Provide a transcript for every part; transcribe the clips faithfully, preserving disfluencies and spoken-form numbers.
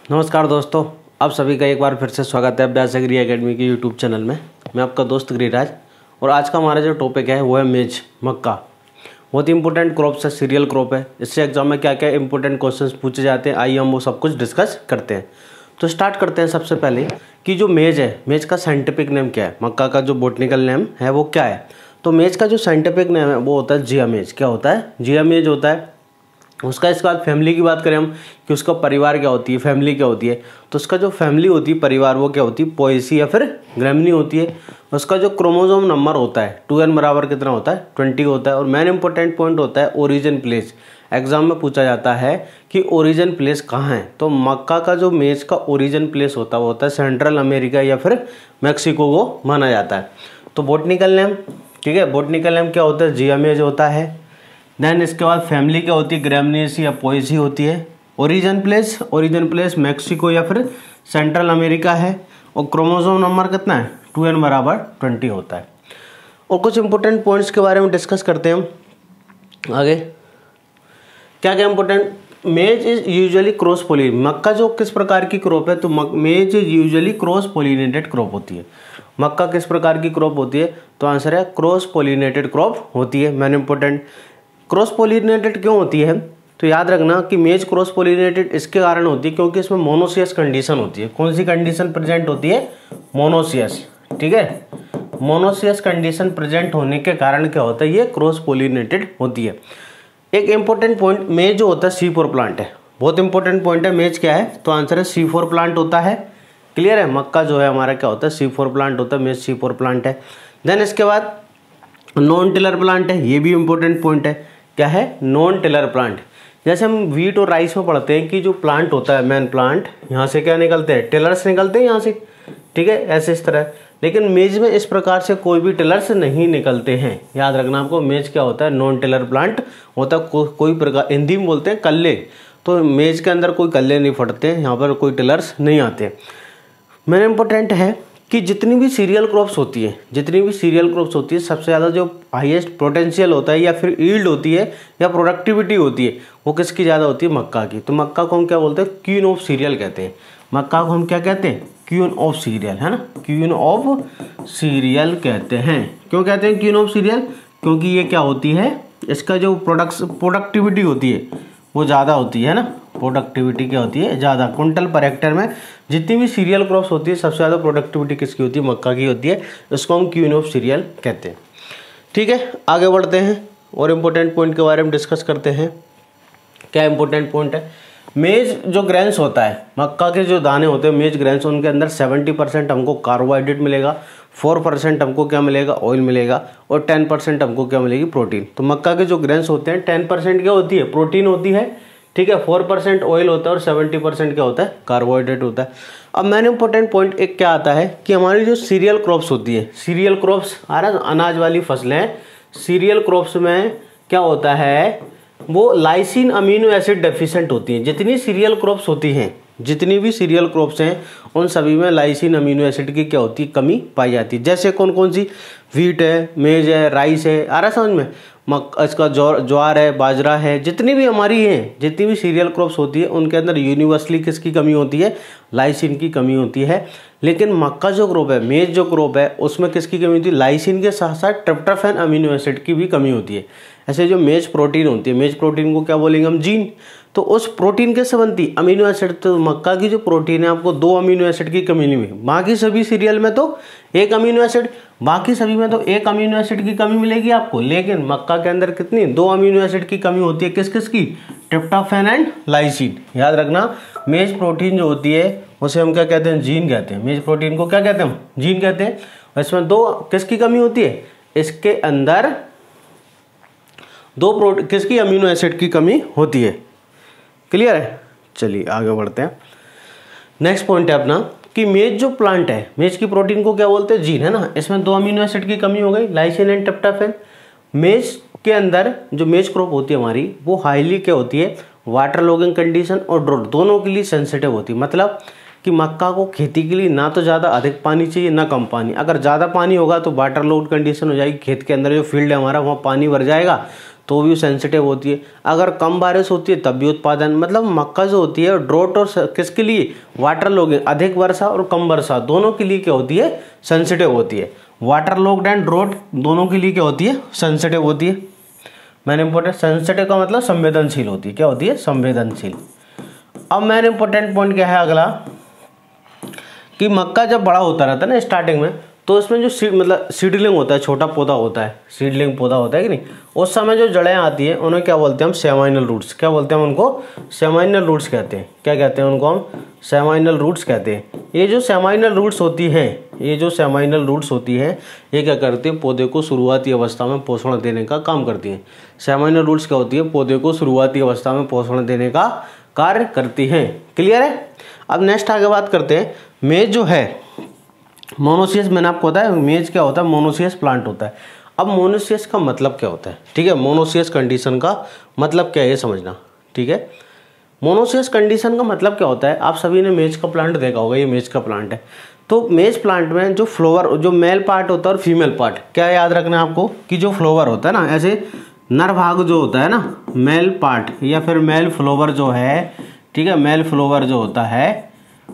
नमस्कार दोस्तों, आप सभी का एक बार फिर से स्वागत है अभ्यास एग्री एकेडमी के यूट्यूब चैनल में। मैं आपका दोस्त गिरिराज और आज का हमारा जो टॉपिक है वो है मेज मक्का। बहुत ही इंपॉर्टेंट क्रॉप्स है, सीरियल क्रॉप है। इससे एग्जाम में क्या क्या इंपॉर्टेंट क्वेश्चंस पूछे जाते हैं, आइए हम वो सब कुछ डिस्कस करते हैं। तो स्टार्ट करते हैं सबसे पहले कि जो मेज है, मेज का साइंटिफिक नेम क्या है, मक्का का जो बोटनिकल नेम है वो क्या है। तो मेज का जो साइंटिफिक नेम है वो होता है जिया मेज। क्या होता है? जिया मेज होता है। उसका इसके बाद फैमिली की बात करें हम कि उसका परिवार क्या होती है, फैमिली क्या होती है, तो उसका जो फैमिली होती है, परिवार, वो क्या होती है, पोएसी या फिर ग्रैमिनी होती है। उसका जो क्रोमोसोम नंबर होता है टू एन बराबर कितना होता है, ट्वेंटी होता है। और मेन इंपॉर्टेंट पॉइंट होता है ओरिजिन प्लेस। एग्जाम में पूछा जाता है कि ओरिजिन प्लेस कहाँ है, तो मक्का का जो मेज का ओरिजिन प्लेस होता है वो होता है सेंट्रल अमेरिका या फिर मैक्सिको को माना जाता है। तो बोटनिकल नेम, ठीक है, बोटनिकल नेम क्या होता है, जिया मेज होता है। देन इसके बाद फैमिली क्या होती है, ग्रैमिनेसी या पोएसी होती है। Origin place, origin place Mexico या फिर सेंट्रल अमेरिका है। और क्रोमोसोम नंबर कितना है, टू एन बराबर ट्वेंटी होता है। और कुछ इंपॉर्टेंट पॉइंट्स के बारे में डिस्कस करते हैं हम आगे। क्या क्या important, maize is usually cross pollen. मक्का जो किस प्रकार की क्रॉप है, तो maize is usually cross pollinated crop होती है। मक्का किस प्रकार की क्रॉप होती है, तो आंसर है क्रॉस पोलिनेटेड क्रॉप होती है। मैन इंपॉर्टेंट, क्रॉस पोलिनेटेड क्यों होती है, तो याद रखना कि मेज क्रॉस पोलिनेटेड इसके कारण होती है क्योंकि इसमें मोनोसियस कंडीशन होती है। कौन सी कंडीशन प्रेजेंट होती है, मोनोसियस, ठीक है। मोनोसियस कंडीशन प्रेजेंट होने के कारण क्या होता है, ये क्रॉस पोलिनेटेड होती है। एक इंपॉर्टेंट पॉइंट, मेज जो होता है सी फोर प्लांट है, बहुत इंपॉर्टेंट पॉइंट है। मेज क्या है, तो आंसर है सी फोर प्लांट होता है। क्लियर है, मक्का जो है हमारा क्या होता है, सी फोर प्लांट होता है, मेज सी फोर प्लांट है। देन इसके बाद नॉन टिलर प्लांट है, ये भी इंपॉर्टेंट पॉइंट है। क्या है, नॉन टिलर प्लांट। जैसे हम वीट और राइस में पढ़ते हैं कि जो प्लांट होता है, मेन प्लांट, यहाँ से क्या निकलते हैं, टिलर्स निकलते हैं यहाँ से, ठीक है, ऐसे इस तरह। लेकिन मेज में इस प्रकार से कोई भी टिलर्स नहीं निकलते हैं। याद रखना आपको, मेज क्या होता है, नॉन टिलर प्लांट होता है। को, कोई प्रकार, हिंदी में बोलते हैं कल्ले, तो मेज के अंदर कोई कल्ले नहीं फटते हैं, यहाँ पर कोई टिलर्स नहीं आते। मेन इंपॉर्टेंट है कि जितनी भी सीरियल क्रॉप्स होती है, जितनी भी सीरियल क्रॉप्स होती है, सबसे ज़्यादा जो हाईएस्ट पोटेंशियल होता है या फिर ईल्ड होती है या प्रोडक्टिविटी होती है, वो किसकी ज़्यादा होती है, मक्का की। तो मक्का को हम क्या बोलते हैं, क्वीन ऑफ सीरियल कहते हैं। मक्का को हम क्या कहते हैं, क्वीन ऑफ सीरियल, है ना, क्वीन ऑफ सीरियल कहते हैं। क्यों कहते हैं क्वीन ऑफ सीरियल, क्योंकि ये क्या होती है, इसका जो प्रोडक्ट प्रोडक्टिविटी होती है वो ज़्यादा होती है ना। प्रोडक्टिविटी क्या होती है, ज़्यादा। कुंटल पर हेक्टेयर में जितनी भी सीरियल क्रॉप्स होती है, सबसे ज़्यादा प्रोडक्टिविटी किसकी होती है, मक्का की होती है। इसको हम क्वीन ऑफ सीरियल कहते हैं। ठीक है, आगे बढ़ते हैं और इम्पोर्टेंट पॉइंट के बारे में डिस्कस करते हैं। क्या इंपॉर्टेंट पॉइंट है, मेज जो ग्रेन्स होता है, मक्का के जो दाने होते हैं मेज ग्रेन्स, उनके अंदर सेवेंटी परसेंट हमको कार्बोहाइड्रेट मिलेगा, फोर परसेंट हमको क्या मिलेगा, ऑयल मिलेगा, और टेन परसेंट हमको क्या मिलेगी, प्रोटीन। तो मक्का के जो ग्रेन्स होते हैं, टेन परसेंट क्या होती है, प्रोटीन होती है, ठीक है, फोर परसेंट ऑयल होता है और सेवेंटी परसेंट क्या होता है, कार्बोहाइड्रेट होता है। अब मैंने इंपॉर्टेंट पॉइंट एक क्या आता है कि हमारी जो सीरियल क्रॉप्स होती है, सीरियल क्रॉप्स आ रहा है, अनाज वाली फसलें, सीरियल क्रॉप्स में क्या होता है, वो लाइसिन अमीनो एसिड डेफिशिएंट होती हैं। जितनी सीरियल क्रॉप्स होती हैं, जितनी भी सीरियल क्रॉप्स हैं, उन सभी में लाइसिन अमीनो एसिड की क्या होती है, कमी पाई जाती है। जैसे कौन कौन सी, व्हीट है, मेज है, राइस है, आ रहा समझ में, मक इसका ज्वार ज्वार है, बाजरा है, जितनी भी हमारी हैं, जितनी भी सीरियल क्रॉप्स होती है, उनके अंदर यूनिवर्सली किसकी कमी होती है, लाइसिन की कमी होती है। लेकिन मक्का जो क्रॉप है, मेज जो क्रॉप है, उसमें किसकी कमी होती है, लाइसिन के साथ साथ ट्रिप्टोफैन अमीनो एसिड की भी कमी होती है। ऐसे जो मेज प्रोटीन होती है, मेज प्रोटीन को क्या बोलेंगे हम, जीन। तो उस प्रोटीन के से बनती अमीनो एसिड, तो मक्का की जो प्रोटीन है आपको दो अमीनो एसिड की कमी नहीं हुई। बाकी सभी सीरियल में तो एक अमीनो एसिड, बाकी सभी में तो एक अमीनो एसिड की कमी मिलेगी आपको, लेकिन मक्का के अंदर कितनी, दो अमीनो एसिड की कमी होती है। किस किस की, ट्रिप्टोफैन एंड लाइसिन। याद रखना, मेज प्रोटीन जो होती है उसे हम क्या कहते हैं, जीन कहते हैं। मेज प्रोटीन को क्या कहते हैं हम, जीन कहते हैं। इसमें दो किसकी कमी होती है, इसके अंदर दो प्रोटी किसकी, अमीनो एसिड की कमी होती है। क्लियर है, चलिए आगे बढ़ते हैं। नेक्स्ट पॉइंट है अपना कि मेज जो प्लांट है, मेज की प्रोटीन को क्या बोलते हैं, जीन, है ना। इसमें दो अमीनो एसिड की कमी हो गई, लाइसिन एंड ट्रिप्टोफैन। मेज के अंदर जो मेज क्रॉप होती है हमारी, वो हाईली क्या होती है, वाटर लॉगिंग कंडीशन और ड्रोट दोनों के लिए सेंसिटिव होती है। मतलब कि मक्का को खेती के लिए ना तो ज़्यादा अधिक पानी चाहिए ना कम पानी। अगर ज़्यादा पानी होगा तो वाटर लॉग्ड कंडीशन हो जाएगी, खेत के अंदर जो फील्ड है हमारा वहाँ पानी भर जाएगा, तो भी सेंसिटिव होती है। अगर कम बारिश होती है तब भी उत्पादन, मतलब मक्का जो होती है ड्रोट और किसके लिए, वाटर लॉगिंग, अधिक वर्षा और कम वर्षा दोनों के लिए क्या होती है, सेंसिटिव होती है। वाटर लॉग्ड एंड ड्रोट दोनों के लिए क्या होती है, सेंसिटिव होती है। मैन इंपॉर्टेंट, सेंसिटिव का मतलब संवेदनशील होती है, क्या होती है, संवेदनशील। अब मैन इंपॉर्टेंट पॉइंट क्या है अगला, कि मक्का जब बड़ा होता रहता है ना स्टार्टिंग में, तो इसमें जो सीड मतलब सीडलिंग होता है, छोटा पौधा होता है, सीडलिंग पौधा होता है कि नहीं, उस समय जो जड़ें आती हैं उन्हें क्या बोलते हैं हम, सेमाइनल रूट्स। क्या बोलते हैं हम उनको, सेमाइनल रूट्स कहते हैं। क्या कहते हैं उनको हम, सेमाइनल रूट्स कहते हैं। ये जो सेमाइनल रूट्स होती हैं, ये जो सेमाइनल रूट्स होती हैं ये क्या करती है, पौधे को शुरुआती अवस्था में पोषण देने का काम करती हैं। सेमाइनल रूट्स क्या होती है, पौधे को शुरुआती अवस्था में पोषण देने का कार्य करती हैं। क्लियर है। अब नेक्स्ट आगे बात करते हैं, मेज जो है मोनोसियस, मैंने आपको बताया मेज क्या होता है, मोनोसियस प्लांट होता है। अब मोनोसियस का मतलब क्या होता है, ठीक है, मोनोसियस कंडीशन का मतलब क्या है ये समझना, ठीक है। मोनोसियस कंडीशन का मतलब क्या होता है, आप सभी ने मेज का प्लांट देखा होगा, ये मेज का प्लांट है। तो मेज प्लांट में जो फ्लावर, जो मेल पार्ट होता है और फीमेल पार्ट, क्या याद रखना है आपको, कि जो फ्लावर होता है ना, ऐसे नर भाग जो होता है ना, मेल पार्ट या फिर मेल फ्लावर जो है, ठीक है, मेल फ्लावर जो होता है,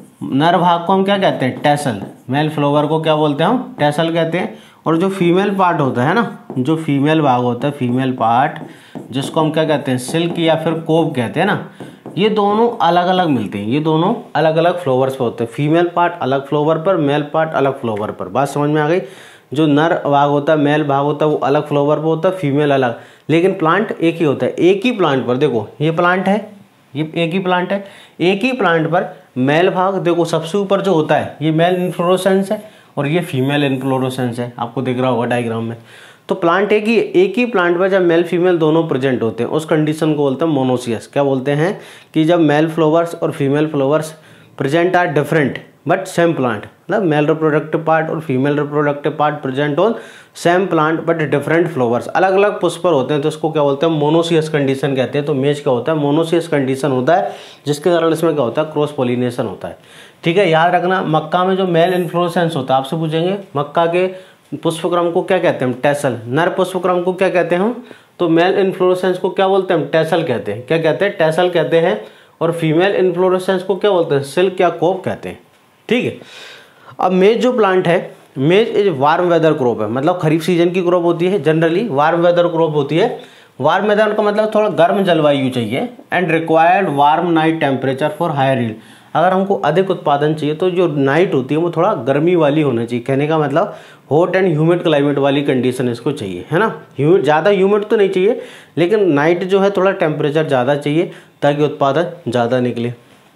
नर भाग को हम क्या कहते हैं, टैसल। मेल फ्लावर को क्या बोलते हैं हम, टैसल कहते हैं। और जो फीमेल पार्ट होता है ना, जो फीमेल भाग होता है, फीमेल पार्ट, जिसको हम क्या कहते हैं, सिल्क या फिर कोब कहते हैं ना, ये दोनों अलग अलग मिलते हैं। ये दोनों अलग अलग फ्लावर्स पे होते हैं, फीमेल पार्ट अलग फ्लावर पर, मेल पार्ट अलग फ्लावर पर। बात समझ में आ गई। जो नर भाग होता है, मेल भाग होता है, वो अलग फ्लावर पर होता है, फीमेल अलग, लेकिन प्लांट एक ही होता है। एक ही प्लांट पर देखो, ये प्लांट है, ये एक ही प्लांट है, एक ही प्लांट पर मेल भाग देखो सबसे ऊपर जो होता है ये मेल इन्फ्लोरेसेंस है और ये फीमेल इन्फ्लोरेसेंस है, आपको दिख रहा होगा डायग्राम में। तो प्लांट एक ही एक ही प्लांट पर जब मेल फीमेल दोनों प्रेजेंट होते हैं उस कंडीशन को बोलते हैं मोनोसियस। क्या बोलते हैं, कि जब मेल फ्लावर्स और female flowers present are different but same plant, मतलब मेल रिप्रोडक्टिव पार्ट और female reproductive part present on same plant but different flowers, अलग अलग पुष्प पर होते हैं, तो इसको क्या बोलते हैं, मोनोसियस कंडीशन कहते हैं। तो मेज क्या होता है, मोनोसियस कंडीशन होता है, जिसके कारण इसमें क्या होता है, क्रॉस पोलिनेशन होता है। ठीक है, याद रखना, मक्का में जो मेल इन्फ्लोरेसेंस होता है, आपसे पूछेंगे मक्का के पुष्पक्रम को क्या कहते हैं, टैसल। नर पुष्पक्रम को क्या कहते हैं हम, तो मेल इन्फ्लोरेसेंस को क्या बोलते हैं, टैसल कहते हैं। क्या कहते हैं, टैसल कहते हैं। और फीमेल इन्फ्लोरेसेंस को क्या बोलते हैं, सिल्क या कोप कहते हैं। ठीक है। अब मेज जो प्लांट है, मेज इज वार्म वेदर क्रॉप है, मतलब खरीफ सीजन की क्रॉप होती है, जनरली वार्म वेदर क्रॉप होती है। वार्म वेदर का मतलब थोड़ा गर्म जलवायु चाहिए, and required warm night temperature for higher yield. अगर हमको अधिक उत्पादन चाहिए तो जो नाइट होती है वो थोड़ा गर्मी वाली होना चाहिए। कहने का मतलब हॉट एंड ह्यूमिड क्लाइमेट वाली कंडीशन इसको चाहिए, है ना। ह्यूमिड, ज़्यादा ह्यूमिड तो नहीं चाहिए, लेकिन नाइट जो है थोड़ा टेम्परेचर ज़्यादा चाहिए ताकि उत्पादन ज़्यादा निकले।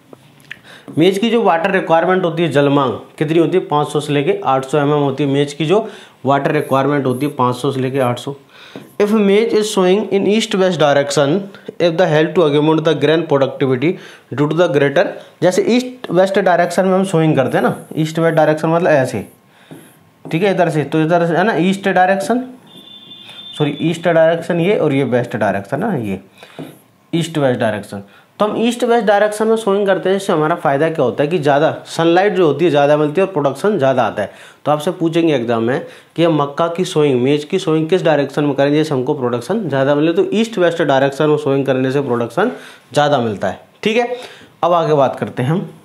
मेज की जो वाटर रिक्वायरमेंट होती है, जल मांग कितनी होती है, पाँच सौ से लेके आठ सौ एम एम होती है। मेज की जो वाटर रिक्वायरमेंट होती है पाँच सौ से लेके आठ सौ। If maize is sowing in east west direction, if the help to augment the grain productivity due to the greater, जैसे ईस्ट वेस्ट डायरेक्शन में हम सोइंग करते हैं ना, ईस्ट वेस्ट डायरेक्शन मतलब ऐसे, ठीक है, इधर से, तो इधर से है ना east direction, sorry east direction ये, और ये वेस्ट डायरेक्शन है ना, ये ईस्ट वेस्ट डायरेक्शन। तो हम ईस्ट वेस्ट डायरेक्शन में सोइंग करते हैं, इससे हमारा फायदा क्या होता है कि ज़्यादा सनलाइट जो होती है ज़्यादा मिलती है और प्रोडक्शन ज़्यादा आता है। तो आपसे पूछेंगे एग्जाम में कि हम मक्का की सोइंग, मेज की सोइंग किस डायरेक्शन में करें जैसे हमको प्रोडक्शन ज़्यादा मिले, तो ईस्ट वेस्ट डायरेक्शन में सोइंग करने से प्रोडक्शन ज़्यादा मिलता है। ठीक है, अब आगे बात करते हैं हम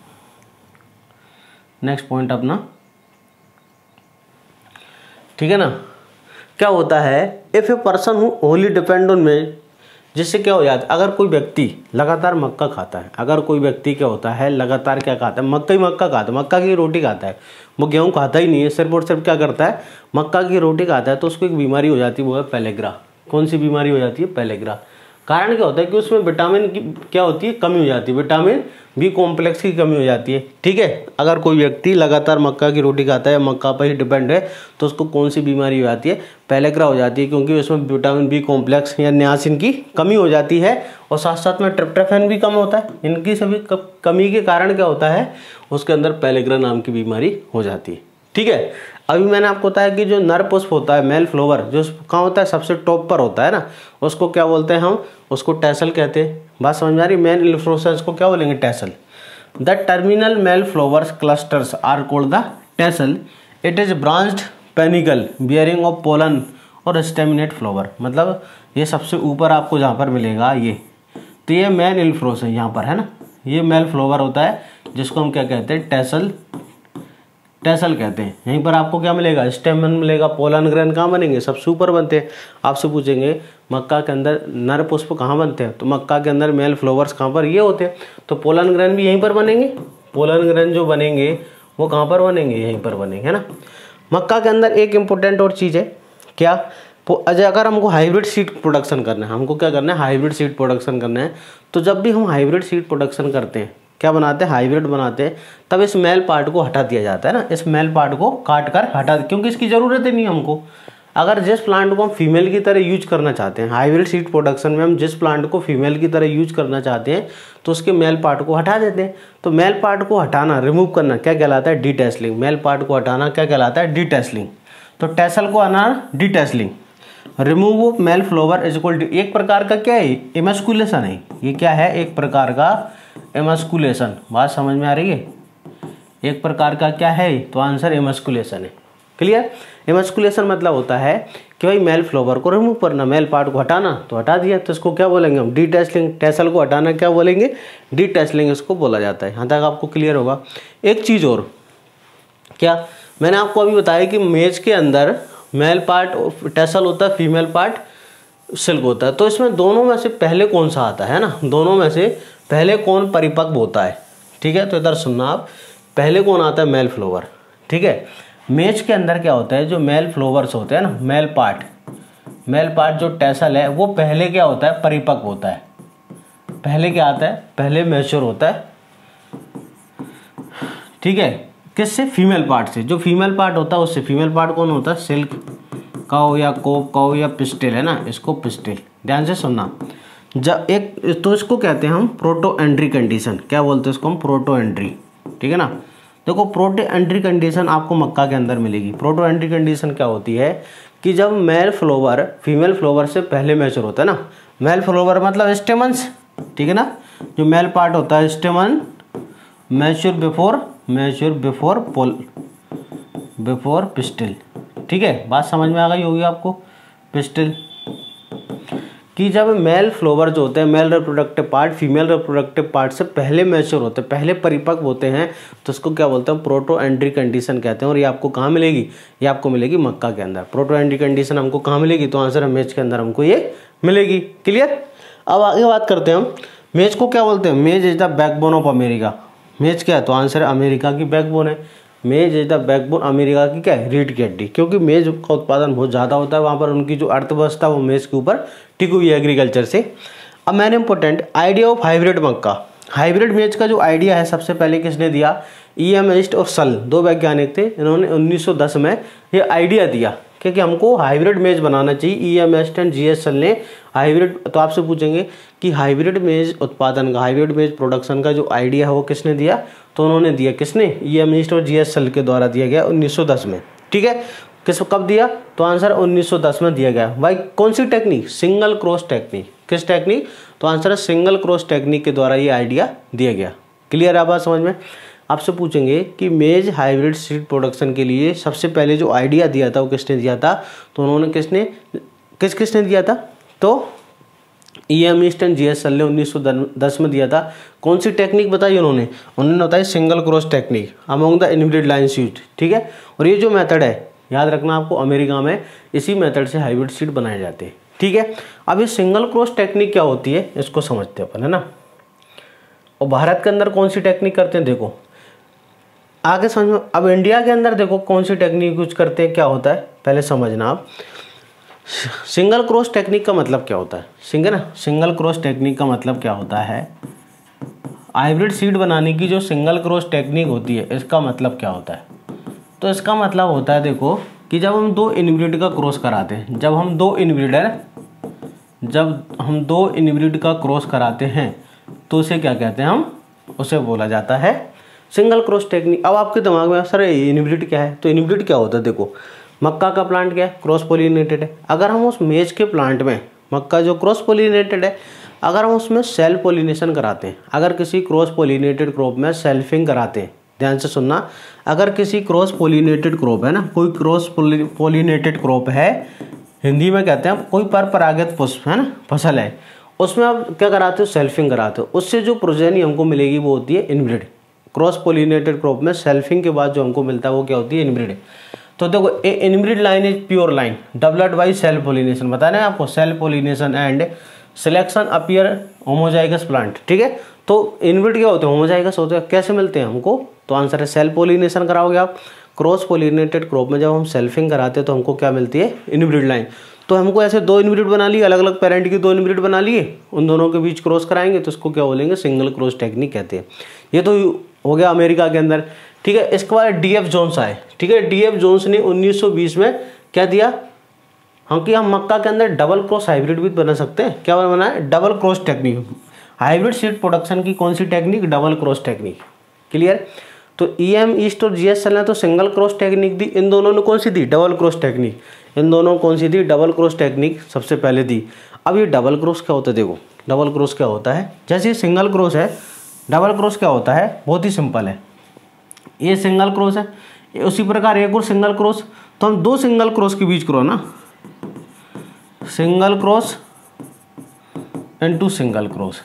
नेक्स्ट पॉइंट अपना, ठीक है ना। क्या होता है, if a person who only depend on maize, जिससे क्या हो जाता है, अगर कोई व्यक्ति लगातार मक्का खाता है, अगर कोई व्यक्ति क्या होता है लगातार क्या खाता है, मक्का ही मक्का खाता है, मक्का की रोटी खाता है, वो गेहूँ खाता ही नहीं है, सिर्फ और सिर्फ क्या करता है, मक्का की रोटी खाता है, तो उसको एक बीमारी हो जाती है, वो है पेलेग्रा। कौन सी बीमारी हो जाती है, पेलेग्रा। कारण क्या होता है कि उसमें विटामिन की क्या होती है, कमी हो जाती है, विटामिन बी कॉम्प्लेक्स की कमी हो जाती है। ठीक है, अगर कोई व्यक्ति लगातार मक्का की रोटी खाता है, मक्का पर ही डिपेंड है, तो उसको कौन सी बीमारी हो जाती है, पेलेग्रा हो जाती है, क्योंकि उसमें विटामिन बी कॉम्प्लेक्स या नियासिन की कमी हो जाती है, और साथ साथ में ट्रिप्टोफैन भी कम होता है। इनकी सभी कमी के कारण क्या होता है, उसके अंदर पेलेग्रा नाम की बीमारी हो जाती है। ठीक है, अभी मैंने आपको बताया कि जो नर पुष्प होता है, मेल फ्लावर, जो कहाँ होता है, सबसे टॉप पर होता है ना, उसको क्या बोलते हैं हम, उसको टैसल कहते हैं। बात समझ में आ रही, मेल इन्फ्लोरेसेंस को क्या बोलेंगे, tassel. The terminal male flowers clusters are called the tassel. It is branched panicle bearing of pollen और स्टेमिनेट फ्लावर, मतलब ये सबसे ऊपर आपको जहाँ पर मिलेगा ये, तो ये मेन इन्फ्लोरेसेंस है यहाँ पर, है ना, ये मेल फ्लावर होता है जिसको हम क्या कहते हैं, टेसल, टेसल कहते हैं। यहीं पर आपको क्या मिलेगा, स्टेमन मिलेगा। पोलन ग्रेन कहाँ बनेंगे, सबसे ऊपर बनते हैं। आपसे पूछेंगे मक्का के अंदर नर पुष्प कहाँ बनते हैं, तो मक्का के अंदर मेल फ्लावर्स कहाँ पर, ये होते हैं। तो पोलन ग्रेन भी यहीं पर बनेंगे, पोलन ग्रेन जो बनेंगे वो कहाँ पर बनेंगे, यहीं पर बनेंगे, है ना। मक्का के अंदर एक इम्पोर्टेंट और चीज़ है, क्या, अजय अगर हमको हाइब्रिड सीड प्रोडक्शन करना है, हमको क्या करना है, हाइब्रिड सीड प्रोडक्शन करना है, तो जब भी हम हाइब्रिड सीड प्रोडक्शन करते हैं, क्या बनाते हैं, हाइब्रिड बनाते हैं, तब इस मेल पार्ट को हटा दिया जाता है ना, इस मेल पार्ट को काट कर हटा, क्योंकि इसकी ज़रूरत ही नहीं हमको। अगर जिस प्लांट को हम फीमेल की तरह यूज करना चाहते हैं, हाइब्रिड सीड प्रोडक्शन में हम जिस प्लांट को फीमेल की तरह यूज करना चाहते हैं, तो उसके मेल पार्ट को हटा देते हैं। तो मेल पार्ट को हटाना, रिमूव करना क्या कहलाता है, डीटेसलिंग। मेल पार्ट को हटाना क्या कहलाता है, डीटेसलिंग। तो टेसल को हटाना, detasseling. Remove of male flower is equal to, एक प्रकार का क्या है, इमस्कुलेशन है। ये क्या है, एक प्रकार का इमस्कुलेशन। बात समझ में आ रही है, एक प्रकार का क्या है, तो आंसर इमस्कुलेशन है। क्लियर। इमस्कुलेशन मतलब होता है कि भाई मेल फ्लावर को रिमूव करना, मेल पार्ट को हटाना, तो हटा दिया, तो इसको क्या बोलेंगे हम, डीटेसलिंग। टेसल को हटाना क्या बोलेंगे, डीटेसलिंग इसको बोला जाता है। यहाँ तक आपको क्लियर होगा। एक चीज़ और, क्या मैंने आपको अभी बताया कि मेज के अंदर मेल पार्ट टेसल होता है, फीमेल पार्ट सिल्क होता है। तो इसमें दोनों में से पहले कौन सा आता है ना, दोनों में से पहले कौन परिपक्व होता है, ठीक है। तो इधर सुनना आप, पहले कौन आता है, मेल फ्लावर, ठीक है। मेज के अंदर क्या होता है, जो मेल फ्लावर्स होते हैं ना, मेल पार्ट, मेल पार्ट जो टेसल है वो पहले क्या होता है, परिपक्व होता है। पहले क्या आता है, पहले मैच्योर होता है, ठीक है। किससे, फीमेल पार्ट से। जो फीमेल पार्ट होता है उससे, फीमेल पार्ट कौन होता है, सिल्क काउ या कोप काउ या पिस्टिल, है ना, इसको पिस्टिल। ध्यान से सुनना, जब एक, तो इसको कहते हैं हम प्रोटो एंट्री कंडीशन। क्या बोलते हैं इसको हम, प्रोटो एंट्री, ठीक है ना। देखो प्रोटो एंट्री कंडीशन आपको मक्का के अंदर मिलेगी। प्रोटो एंट्री कंडीशन क्या होती है कि जब मेल फ्लावर फीमेल फ्लावर से पहले मैच्योर होता है ना, मेल फ्लावर मतलब स्टेमन्स, ठीक है ना, जो मेल पार्ट होता है stamen, mature before mature before pole before pistil, ठीक है। बात समझ में आ गई होगी आपको, पिस्टिल कि जब मेल फ्लावर जो होते हैं, male reproductive part female reproductive part से पहले मैच्योर होते हैं, पहले परिपक्व होते हैं, तो उसको क्या बोलते हैं, प्रोटो एंट्री कंडीशन कहते हैं। और ये आपको कहाँ मिलेगी, ये आपको मिलेगी मक्का के अंदर। प्रोटो एंट्री कंडीशन हमको कहाँ मिलेगी, तो आंसर है मेज के अंदर हमको ये मिलेगी। क्लियर। अब आगे बात करते हैं हम, मेज को क्या बोलते हैं, maize is the backbone of America. मेज क्या है, तो आंसर है अमेरिका की बैकबोन है। मेज इज द बैकबोन, अमेरिका की क्या है, रीढ़ की हड्डी, क्योंकि मेज का उत्पादन बहुत ज़्यादा होता है वहाँ पर, उनकी जो अर्थव्यवस्था वो मेज के ऊपर टिकी हुई है एग्रीकल्चर से। अब मैंने इंपॉर्टेंट आइडिया ऑफ हाइब्रिड मक्का, हाइब्रिड मेज का जो आइडिया है सबसे पहले किसने दिया, ई एम एस्ट और सल, दो वैज्ञानिक थे। इन्होंने उन्नीस सौ दस में ये आइडिया दिया क्योंकि हमको हाइब्रिड मेज बनाना चाहिए। E M East and G S Shull ने हाइब्रिड, तो आपसे पूछेंगे कि हाइब्रिड मेज उत्पादन का, हाइब्रिड मेज प्रोडक्शन का जो आइडिया है वो किसने दिया, तो उन्होंने दिया, किसने, ई एम एस्ट और जी एस सल के द्वारा दिया गया उन्नीस सौ दस में, ठीक है। किस कब दिया, तो आंसर उन्नीस सौ दस में दिया गया। भाई कौन सी टेक्निक, सिंगल क्रॉस टेक्निक। किस टेक्निक, तो आंसर है सिंगल क्रॉस टेक्निक के द्वारा ये आइडिया दिया गया। क्लियर है बात समझ में। आपसे पूछेंगे कि मेज हाइब्रिड सीड प्रोडक्शन के लिए सबसे पहले जो आइडिया दिया था वो किसने दिया था, तो उन्होंने किसने किस किसने दिया था, तो E M East and G S Shull ने उन्नीस सौ दस में दिया था। कौन सी टेक्निक बताई उन्होंने, उन्होंने बताई single cross technique among the inbred lines used, ठीक है। और ये जो मेथड है याद रखना आपको, अमेरिका में इसी मेथड से हाइब्रिड सीड बनाए जाते हैं, ठीक है। अब ये सिंगल क्रॉस टेक्निक क्या होती है इसको समझते हैं अपन, है ना। और भारत के अंदर कौन सी टेक्निक करते हैं, देखो आगे समझ में। अब इंडिया के अंदर देखो कौन सी टेक्निक यूज करते हैं, क्या होता है पहले समझना आप। सिंगल क्रॉस टेक्निक का मतलब क्या होता है, सिंगल ना सिंगल क्रॉस टेक्निक का मतलब क्या होता है, हाइब्रिड सीड बनाने की जो सिंगल क्रॉस टेक्निक होती है इसका मतलब क्या होता है, तो इसका मतलब होता है देखो कि जब हम दो इनब्रीड का क्रॉस कराते हैं, जब हम दो इनब्रीड है जब हम दो इनब्रीड का क्रॉस कराते हैं तो उसे क्या कहते हैं हम, उसे बोला जाता है सिंगल क्रॉस टेक्निक। अब आपके दिमाग में सर इनब्रीड क्या है, तो इनब्रीड क्या होता है, देखो मक्का का प्लांट क्या है, क्रॉस पोलिनेटेड है। अगर हम उस मेज के प्लांट में, मक्का जो क्रॉस पोलिनेटेड है, अगर हम उसमें सेल्फ पोलिनेशन कराते हैं, अगर किसी क्रॉस पोलिनेटेड क्रॉप में सेल्फिंग कराते हैं, ध्यान से सुनना, अगर किसी क्रॉस पोलिनेटेड क्रॉप है ना, कोई क्रॉस पोलिनेटेड क्रॉप है हिंदी में कहते हैं कोई पर परागित पुष्प है ना फसल है, उसमें आप क्या कराते हो, सेल्फिंग कराते हो, उससे जो प्रोजेनी हमको मिलेगी वो होती है इनब्रीड। क्रॉस पोलिनेटेड क्रॉप में सेल्फिंग के बाद जो हमको मिलता है वो क्या होती है, इनब्रीड। तो देखो a inbred line is pure line developed by self pollination, बताना है आपको, self pollination and selection appear homozygous plant, ठीक है। तो इनब्रीड क्या होते हैं, होमोजाइगस होते हैं, कैसे मिलते हैं हमको, तो आंसर है सेल्फ पोलिनेशन कराओगे आप। क्रॉस पोलिनेटेड क्रॉप में जब हम सेल्फिंग कराते हैं तो हमको क्या मिलती है, इनब्रीड लाइन। तो हमको ऐसे दो इनब्रीड बना लिए, अलग अलग पेरेंट की दो इनब्रीड बना लिए, उन दोनों के बीच क्रॉस कराएंगे तो उसको क्या बोलेंगे, सिंगल क्रॉस टेक्निक कहते हैं। ये तो हो गया अमेरिका के अंदर, ठीक है। इसके बाद डी एफ जोन्स आए, ठीक है। डी एफ जोन्स ने उन्नीस सौ बीस में क्या दिया, हम कि हम मक्का के अंदर डबल क्रॉस हाइब्रिड भी बना सकते हैं। क्या बना है, double cross technique. Hybrid seed production की कौन सी technique, double cross technique, clear. तो ई एम ईस्ट और जी एस एल ने तो सिंगल क्रॉस टेक्निक दी, इन दोनों ने कौन सी दी, डबल क्रॉस टेक्निक। इन दोनों कौन सी दी, डबल क्रॉस टेक्निक सबसे पहले दी। अब ये डबल क्रॉस क्या होता है, देखो डबल क्रॉस क्या होता है, जैसे सिंगल क्रॉस है, डबल क्रॉस क्या होता है, बहुत ही सिंपल है। ये सिंगल क्रॉस है, उसी प्रकार एक और सिंगल क्रॉस, तो हम दो सिंगल क्रॉस के बीच करो ना, single cross into single cross,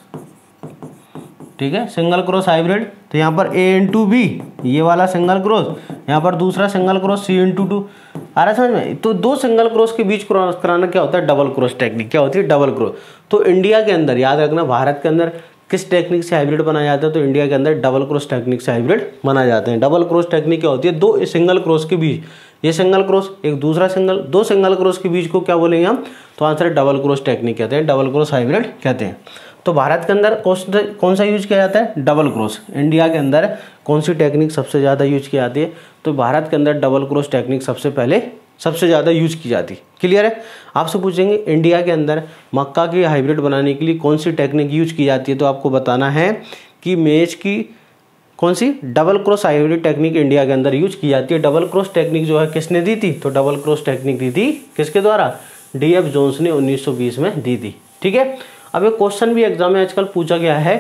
ठीक है। सिंगल क्रॉस हाइब्रिड, तो यहाँ पर ए इंटू बी, ये वाला सिंगल क्रॉस, यहाँ पर दूसरा single cross C into two, आ रहा है समझ में। तो दो सिंगल क्रॉस के बीच क्रॉस कराना क्या होता है, डबल क्रॉस टेक्निक। क्या होती है, डबल क्रॉस। तो इंडिया के अंदर याद रखना, भारत के अंदर किस टेक्निक से हाइब्रिड बनाया जाता है, तो इंडिया के अंदर डबल क्रॉस टेक्निक से हाइब्रिड बनाए जाते हैं। डबल क्रॉस टेक्निक क्या होती है, दो सिंगल क्रॉस के बीच, ये सिंगल क्रॉस एक दूसरा सिंगल, दो सिंगल क्रॉस के बीच को क्या बोलेंगे हम, तो आंसर डबल क्रॉस टेक्निक कहते हैं, डबल क्रॉस हाइब्रिड कहते हैं। तो भारत के अंदर कौन सा यूज किया जाता है, डबल क्रॉस। इंडिया के अंदर कौन सी टेक्निक सबसे ज़्यादा यूज की जाती है, तो भारत के अंदर डबल क्रॉस टेक्निक सबसे पहले सबसे ज़्यादा यूज की जाती है, क्लियर है। आपसे पूछेंगे इंडिया के अंदर मक्का की हाइब्रिड बनाने के लिए कौन सी टेक्निक यूज की जाती है, तो आपको बताना है कि मेज की कौन सी double cross hybrid technique India के अंदर यूज की जाती है। डबल क्रॉस टेक्निक जो है किसने दी थी, तो डबल क्रॉस टेक्निक दी थी किसके द्वारा, डी एफ जोन्स ने उन्नीस सौ बीस में दी थी, ठीक है। अब एक क्वेश्चन भी एग्जाम में आजकल पूछा गया है,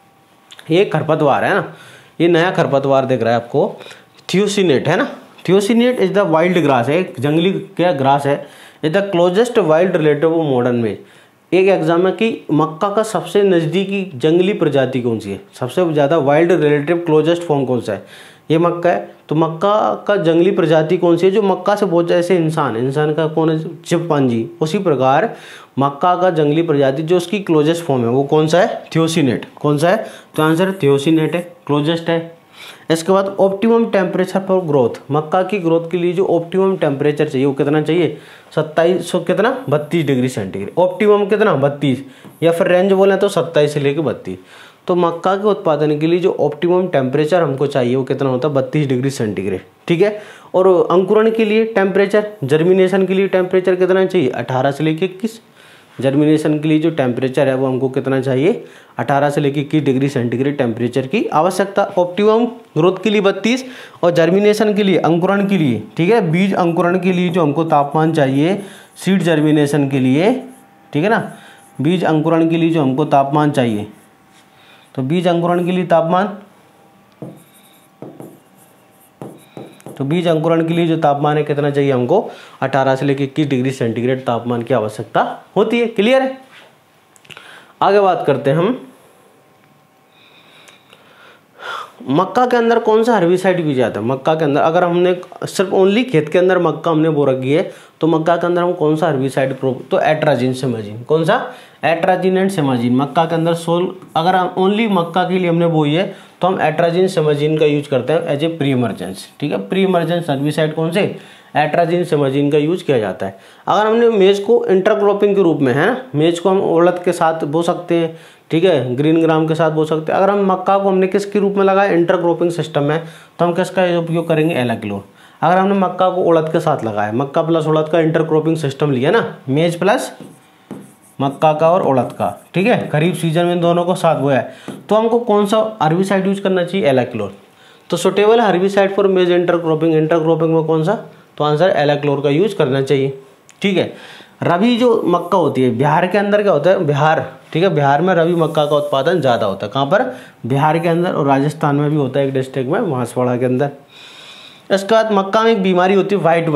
ये खरपतवार है ना, ये नया खरपतवार दिख रहा है आपको, थियोसिनेट है ना। Teosinte is the wild grass है, एक जंगली क्या ग्रास है, is the closest wild relative of modern maize. एक एग्जाम है कि मक्का का सबसे नज़दीकी जंगली प्रजाति कौन सी है, सबसे ज़्यादा वाइल्ड रिलेटिव क्लोजेस्ट फॉर्म कौन सा है, ये मक्का है। तो मक्का का जंगली प्रजाति कौन सी है, जो मक्का से बहुत जैसे इंसान, इंसान का कौन है, चिंपांजी। उसी प्रकार मक्का का जंगली प्रजाति जो उसकी क्लोजेस्ट फॉर्म है वो कौन सा है, थियोसिनेट। कौन सा है, तो आंसर थियोसिनेट है, क्लोजेस्ट है। इसके बाद ऑप्टिमम टेम्परेचर फॉर ग्रोथ, मक्का की ग्रोथ के लिए जो ऑप्टिमम टेम्परेचर चाहिए वो कितना चाहिए, सत्ताईस सौ कितना बत्तीस डिग्री सेंटीग्रेड। ऑप्टिमम कितना बत्तीस, या फिर रेंज बोले तो सत्ताईस से लेकर बत्तीस। तो मक्का के उत्पादन के लिए जो ऑप्टिमम टेम्परेचर हमको चाहिए वो कितना होता है, बत्तीस डिग्री सेंटीग्रेड, ठीक है। और अंकुरण के लिए टेम्परेचर, जर्मिनेशन के लिए टेम्परेचर कितना चाहिए, अठारह से लेकर इक्कीस। जर्मिनेशन के लिए जो टेम्परेचर है वो हमको कितना चाहिए, अठारह से लेकर इक्कीस डिग्री सेंटीग्रेड टेम्परेचर की आवश्यकता। ऑप्टिमम ग्रोथ के लिए बत्तीस, और जर्मिनेशन के लिए, अंकुरण के लिए, ठीक है, बीज अंकुरण के लिए जो हमको तापमान चाहिए, सीड जर्मिनेशन के लिए, ठीक है ना, बीज अंकुरण के लिए जो हमको तापमान चाहिए, तो बीज अंकुरण के लिए तापमान, तो बीज अंकुरण के लिए जो तापमान है कितना चाहिए हमको, अठारह से लेकर इक्कीस डिग्री सेंटीग्रेड तापमान की आवश्यकता होती है, क्लियर है। आगे बात करते हैं हम, मक्का के अंदर कौन सा हर्बिसाइड भी जाता है। मक्का के अंदर अगर हमने सिर्फ ओनली खेत के अंदर मक्का हमने बो रखी है, तो मक्का के अंदर हम कौन सा हर्बिसाइड प्रो, तो एट्राजिन सेमाजिन। कौन सा, एट्राजिन एंड सेमाजिन। मक्का के अंदर सोल, अगर हम ओनली मक्का के लिए हमने बोई है तो हम एट्राजिन सेमाजिन का यूज करते हैं एज ए प्री इमरजेंस, ठीक है। प्री इमरजेंस हर्बिसाइड कौन से, एट्राजिन सेमाजिन का यूज किया जाता है। अगर हमने मेज को इंटरक्रॉपिंग के रूप में, है ना, मेज को हम उड़द के साथ बो सकते हैं, ठीक है, ग्रीन ग्राम के साथ बो सकते हैं। अगर हम मक्का को हमने किसके रूप में लगाया, इंटरक्रॉपिंग सिस्टम में, तो हम किसका उपयोग करेंगे, एलाक्लोर। अगर हमने मक्का को उड़द के साथ लगाया, मक्का प्लस उड़द का इंटरक्रॉपिंग सिस्टम लिया ना, मेज प्लस मक्का का और उड़द का, ठीक है, खरीफ सीजन में दोनों को साथ बोया है, तो हमको कौन सा हर्बिसाइड यूज करना चाहिए, एलाक्लोर। तो suitable herbicide for maize intercropping, intercropping में कौन सा, तो आंसर एलाक्लोर का यूज करना चाहिए, ठीक है। रबी जो मक्का होती है, बिहार के अंदर क्या होता है, बिहार, ठीक है, बिहार में रबी मक्का का उत्पादन ज़्यादा होता है। कहाँ पर, बिहार के अंदर, और राजस्थान में भी होता है एक डिस्ट्रिक्ट में, बांसवाड़ा के अंदर। इसके बाद मक्का में एक बीमारी होती है, वाइट बड,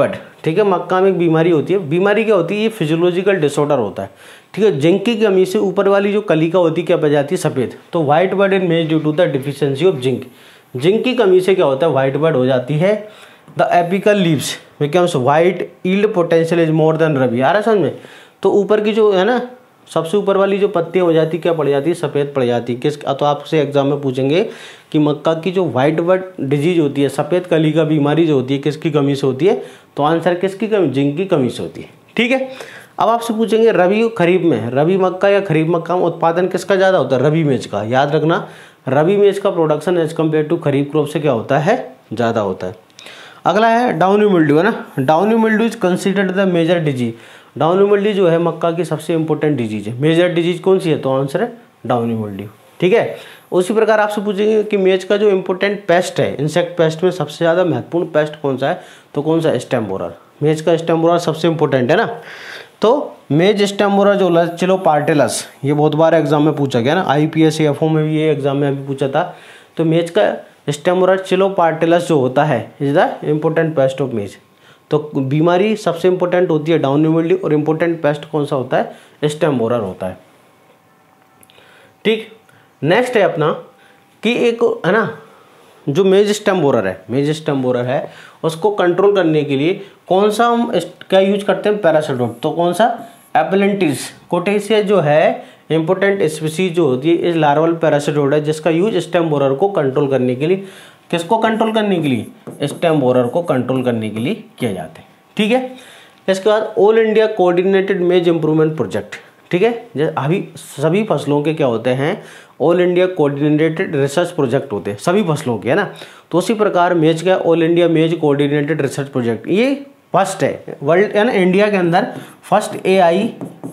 ठीक है। मक्का में एक बीमारी होती है, बीमारी क्या होती है, ये फिजियोलॉजिकल डिसऑर्डर होता है, ठीक है। जिंक की कमी से ऊपर वाली जो कलिका होती है क्या बन जाती है, सफ़ेद। तो white bud in maize due to the deficiency of zinc. Zinc की कमी से क्या होता है, व्हाइट बर्ड हो जाती है। The apical leaves becomes white, yield potential is more than rabi. आ रहा है समझ में। तो ऊपर की जो है ना, सबसे ऊपर वाली जो पत्तियाँ हो जाती क्या पड़ जाती है, सफ़ेद पड़ जाती है। किस तो आपसे एग्जाम में पूछेंगे कि मक्का की जो व्हाइट बर्ड डिजीज होती है, सफ़ेद कली का बीमारी जो होती है, किसकी कमी से होती है, तो आंसर किसकी कमी, जिंक की कमी से होती है, ठीक है। अब आपसे पूछेंगे रबी खरीफ में, रबी मक्का या खरीफ मक्का में उत्पादन किसका ज़्यादा होता है, रबी मेज का। याद रखना, रबी मेज का production as compare to kharif crop से क्या होता है, ज़्यादा होता है। अगला है डाउनी मिल्ड्यू, है ना। Downy mildew is considered the major disease. Downy mildew जो है मक्का की सबसे इंपॉर्टेंट डिजीज है। मेजर डिजीज कौन सी है, तो आंसर है डाउनी मिल्ड्यू, ठीक है। उसी प्रकार आपसे पूछेंगे कि मेज का जो इंपॉर्टेंट पेस्ट है, इंसेक्ट पेस्ट में सबसे ज़्यादा महत्वपूर्ण पेस्ट कौन सा है, तो कौन सा, स्टेम बोरर। मेज का स्टेम बोरर सबसे इंपॉर्टेंट है ना। तो मेज स्टेम बोरर जो लैचिलोपार्टिलस, ये बहुत बार एग्जाम में पूछा गया ना, I P S F O में भी ये एग्जाम में अभी पूछा था। तो मेज का स्टेम बोरर चिलोपार्टिलस जो होता है is the important pest of maize. तो बीमारी सबसे इंपॉर्टेंट होती है डाउनी मिल्ड्यू, और इम्पोर्टेंट पेस्ट कौन सा होता है, स्टेम बोरर होता है, ठीक। नेक्स्ट है अपना कि एक है ना, जो मेज स्टेम बोरर है, मेज स्टेम बोरर है, उसको कंट्रोल करने के लिए कौन सा हम क्या यूज करते हैं, पैरासीडोट। तो कौन सा, एपलेंटिस कोटेसिया जो है इंपॉर्टेंट स्पीसीज जो होती है इस लार्वल पैरासीडोट है, जिसका यूज स्टेम बोरर को कंट्रोल करने के लिए, किसको कंट्रोल करने के लिए, स्टेम बोरर को कंट्रोल करने के लिए किया जाता है, ठीक है। इसके बाद all India coordinated maize improvement project, ठीक है। जैसे अभी सभी फसलों के क्या होते हैं, all India coordinated research project होते हैं सभी फसलों के, है ना। तो उसी प्रकार मेज का all India maize coordinated research project ये फर्स्ट है वर्ल्ड, है ना, इंडिया के अंदर first A I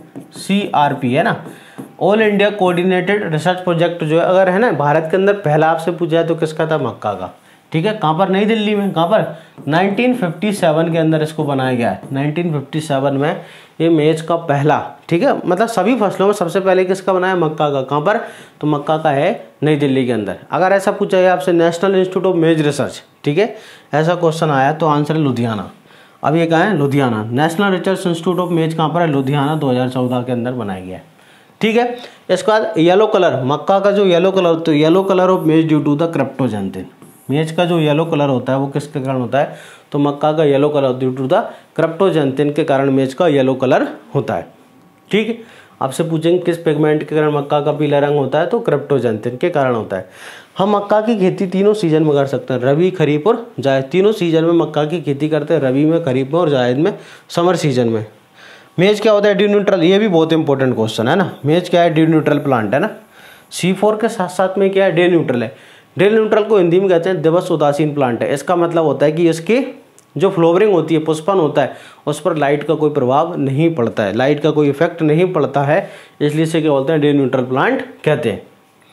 C R P, है ना, all India coordinated research project जो है, अगर है ना भारत के अंदर पहला आपसे पूछा है तो किसका था, मक्का का, ठीक है। कहाँ पर, नई दिल्ली में। कहाँ पर, नाइनटीन फिफ्टी सेवन के अंदर इसको बनाया गया है। नाइनटीन फिफ्टी सेवन में ये मेज का पहला, ठीक है, मतलब सभी फसलों में सबसे पहले किसका बनाया, मक्का का। कहाँ पर, तो मक्का का है नई दिल्ली के अंदर। अगर ऐसा पूछा है आपसे national institute of maize research, ठीक है, ऐसा क्वेश्चन आया तो आंसर है लुधियाना। अब ये कहाँ है, Ludhiana. National research institute of maize कहाँ पर है, लुधियाना, दो हज़ार चौदह के अंदर बनाया गया है, ठीक है। इसके बाद येलो कलर, मक्का का जो येलो कलर, तो yellow colour of maize due to the cryptoxanthin. Maize का जो येलो कलर होता है वो किसके कारण होता है, तो मक्का का yellow colour due to the cryptoxanthin के कारण मेज का येलो कलर होता है, ठीक है। आपसे पूछेंगे किस पिगमेंट के कारण मक्का का पीला रंग होता है, तो क्रिप्टोजेंथिन के कारण होता है। हम मक्का की खेती तीनों सीजन में कर सकते हैं, रबी, खरीफ और जायद। तीनों सीजन में मक्का की खेती करते हैं, रबी में, खरीफ में और जायद में, समर सीजन में। मेज क्या होता है, डी न्यूट्रल, ये भी बहुत इंपॉर्टेंट क्वेश्चन है ना। मेज क्या है, डी न्यूट्रल प्लांट है ना। सी फोर के साथ साथ में क्या है, डे न्यूट्रल है। डे न्यूट्रल को हिंदी में कहते हैं दिवस उदासीन प्लांट है। इसका मतलब होता है कि इसके जो फ्लोवरिंग होती है, पुष्पन होता है, उस पर लाइट का कोई प्रभाव नहीं पड़ता है, लाइट का कोई इफेक्ट नहीं पड़ता है, इसलिए इसे क्या बोलते हैं, डे न्यूट्रल प्लांट कहते हैं,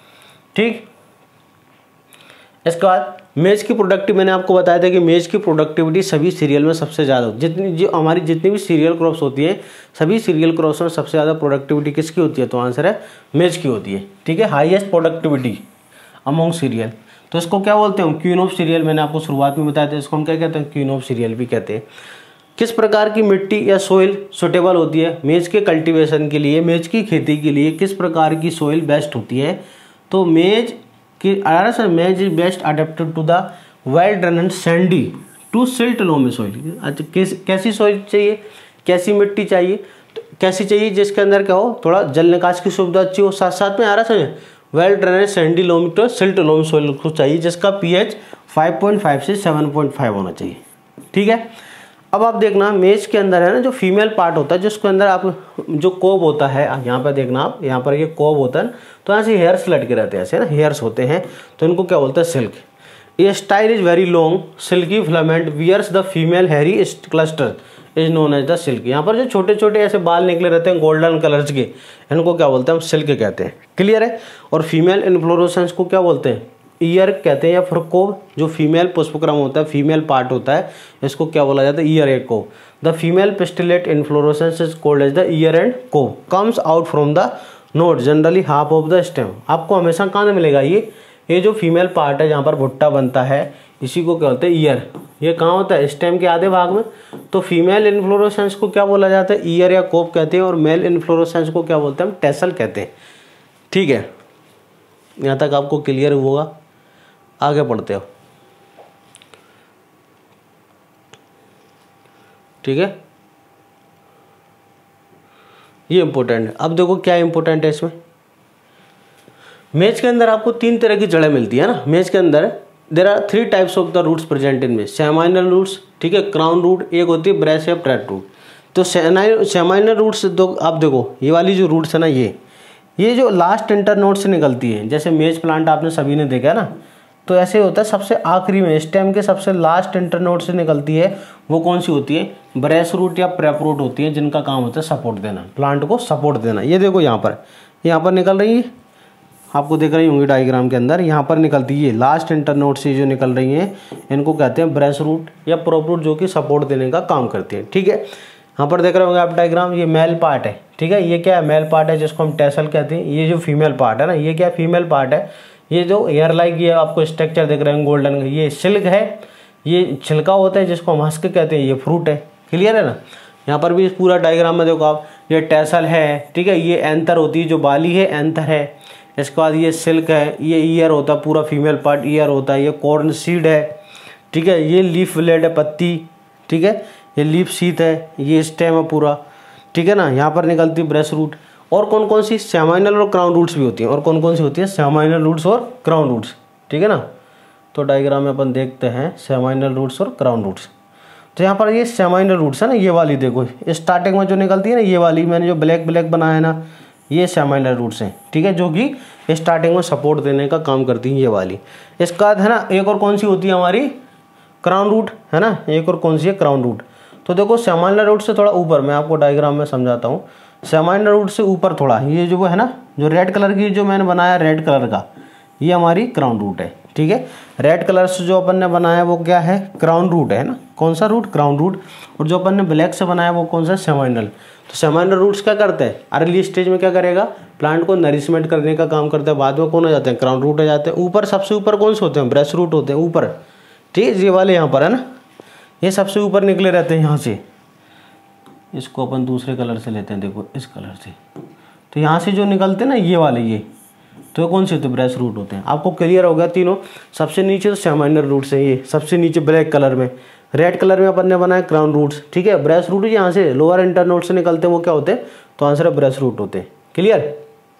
ठीक। इसके बाद मेज की प्रोडक्टिविटी, मैंने आपको बताया था कि मेज की प्रोडक्टिविटी सभी सीरियल में सबसे ज़्यादा, जितनी जो हमारी जितनी भी सीरियल क्रॉप्स होती है, सभी सीरियल क्रॉप्स में सबसे ज़्यादा प्रोडक्टिविटी किसकी होती है, तो आंसर है मेज की होती है, ठीक है। हाईएस्ट प्रोडक्टिविटी अमॉन्ग सीरियल, तो इसको क्या बोलते हैं, क्वीन ऑफ सीरियल। मैंने आपको शुरुआत में बताया था, इसको हम क्या कहते हैं, क्वीन ऑफ सीरियल भी कहते हैं। किस प्रकार की मिट्टी या सोइल सुटेबल होती है मेज के कल्टीवेशन के लिए, मेज की खेती के लिए किस प्रकार की सोइल बेस्ट होती है, तो मेज की are maize is best adapted to the well drain and sandy to silt loamy soil. अच्छा, कैसी सोइल चाहिए, कैसी मिट्टी चाहिए, तो कैसी चाहिए जिसके अंदर क्या हो, थोड़ा जल निकास की सुविधा अच्छी हो, साथ साथ में आ रहा है well drainage sandy loamy to silt loamy soil को चाहिए, जिसका पीएच फाइव पॉइंट फाइव से सेवन पॉइंट फाइव होना चाहिए, ठीक है। अब आप देखना मेज के अंदर है ना जो फीमेल पार्ट होता है, जिसके अंदर आप जो कोब होता है, यहाँ पर देखना आप, यहाँ पर ये कोब होता है, तो ऐसे हेयर्स लटके रहते हैं, ऐसे ना हेयर्स होते हैं, तो इनको क्या बोलते हैं, सिल्क। ये style is very long silky filament wears the female hairy cluster is known as the silk. यहाँ पर जो छोटे छोटे ऐसे बाल निकले रहते हैं गोल्डन कलर्स के, इनको क्या बोलते हैं, हम सिल्क कहते हैं, क्लियर है। और फीमेल इन्फ्लोरेसेंस को क्या बोलते हैं, ईयर कहते हैं, या फिर कोब, जो फीमेल पुष्पक्रम होता है, फीमेल पार्ट होता है, इसको क्या बोला जाता है, ear and cob. The female pistillate inflorescence is called as the ear and cob, comes out from the node generally half of the stem. आपको हमेशा कहाँ मिलेगा, ये ये जो फीमेल पार्ट है जहाँ पर भुट्टा बनता है, इसी को क्या होता है ईयर। ये कहाँ होता है स्टेम के आधे भाग में। तो फीमेल इन्फ्लोरेसेंस को क्या बोला जाता है ईयर या कोप कहते हैं, और मेल इन्फ्लोरेसेंस को क्या बोलते हैं हम टेसल कहते हैं। ठीक है, यहाँ तक आपको क्लियर होगा। आगे पढ़ते हो। ठीक है, ये इंपॉर्टेंट है। अब देखो क्या इंपॉर्टेंट है इसमें। मेज के अंदर आपको तीन तरह की जड़ें मिलती है ना। मेज के अंदर there are three types of the roots present in maize. Seminal roots, ठीक है, क्राउन रूट, एक होती है ब्रेस या प्रेट रूट। तो सेमाइनल रूट्स दो, आप देखो ये वाली जो रूट्स है ना, ये ये जो लास्ट इंटरनोड से निकलती है, जैसे मेज प्लांट आपने सभी ने देखा है ना, तो ऐसे होता है सबसे आखिरी में स्टेम के सबसे लास्ट इंटरनोड से निकलती है, वो कौन सी होती है ब्रेस रूट या प्रेप रूट होती है, जिनका काम होता है सपोर्ट देना, प्लांट को सपोर्ट देना। ये देखो यहाँ पर यहाँ पर निकल रही है, आपको देख रही होंगी डायग्राम के अंदर, यहाँ पर निकलती है लास्ट इंटरनोड से जो निकल रही हैं, इनको कहते हैं ब्रेस रूट या प्रोप रूट, जो कि सपोर्ट देने का काम करती है। ठीक है, यहाँ पर देख रहे होंगे आप डायग्राम, ये मेल पार्ट है। ठीक है, ये क्या है मेल पार्ट है जिसको हम टेसल कहते हैं। ये जो फीमेल पार्ट है ना, ये क्या फीमेल पार्ट है। ये जो हेयर लाइक ये आपको स्ट्रक्चर देख रहे हैं गोल्डन, ये सिल्क है, ये छिलका होता है जिसको हम हस्क कहते हैं, ये फ्रूट है। क्लियर है ना। यहाँ पर भी पूरा डायग्राम में देखो आप, ये टेसल है, ठीक है, ये एंथर होती है जो बाली है, एंथर है। इसके बाद ये सिल्क है, ये ईयर होता है, पूरा फीमेल पार्ट ईयर होता है। ये कॉर्न सीड है, ठीक है, ये लीफ ब्लेड है, पत्ती, ठीक है, ये लीफ शीत है, ये स्टेम है पूरा। ठीक है ना। यहाँ पर निकलती है ब्रेस रूट। और कौन कौन सी सेमाइनल और क्राउन रूट्स भी होती हैं। और कौन कौन सी होती है सेमाइनल रूट्स और क्राउन रूट्स। ठीक है ना। तो डायग्राम में अपन देखते हैं सेमाइनल रूट्स और क्राउन रूट्स। तो यहाँ पर ये सेमाइनल रूट्स है ना, ये वाली देखो स्टार्टिंग में जो निकलती है ना, ये वाली मैंने जो ब्लैक ब्लैक बनाया है ना, ये सेमाइनल रूट्स हैं। ठीक है, जो कि स्टार्टिंग में सपोर्ट देने का काम करती हैं ये वाली। इसके बाद है ना एक और कौन सी होती है हमारी क्राउन रूट, है ना, एक और कौन सी है क्राउन रूट। तो देखो सेमाइनल रूट से थोड़ा ऊपर, मैं आपको डायग्राम में समझाता हूँ। सेमाइनल रूट से ऊपर थोड़ा, ये जो है ना, जो रेड कलर की जो मैंने बनाया रेड कलर का, ये हमारी क्राउन रूट है। ठीक है, रेड कलर से जो अपन ने बनाया वो क्या है क्राउन रूट है ना। कौन सा रूट क्राउन रूट। और जो अपन ने ब्लैक से बनाया वो कौन सा सेमाइनल। तो सेमाइनल रूट्स क्या करते हैं अर्ली स्टेज में क्या करेगा प्लांट को नरिशमेंट करने का काम करते हैं। बाद में कौन हो जाते हैं क्राउन रूट हो जाते हैं। ऊपर सबसे ऊपर कौन से होते हैं ब्रेस रूट होते हैं ऊपर। ठीक है, ये वाले यहाँ पर है ना, ये सबसे ऊपर निकले रहते हैं यहाँ से। इसको अपन दूसरे कलर से लेते हैं, देखो इस कलर से। तो यहाँ से जो निकलते हैं ना ये वाले, ये तो ये कौन से होते हैं ब्रेस रूट होते हैं। आपको क्लियर हो गया तीनों। सबसे नीचे तो सेमाइनल रूट्स हैं, ये सबसे नीचे ब्लैक कलर में, रेड कलर में अपन ने बनाया क्राउन रूट्स। ठीक है, ब्रेस रूट यहाँ से लोअर इंटरनोड से निकलते हैं, वो क्या होते हैं तो आंसर है ब्रेस रूट होते हैं। क्लियर।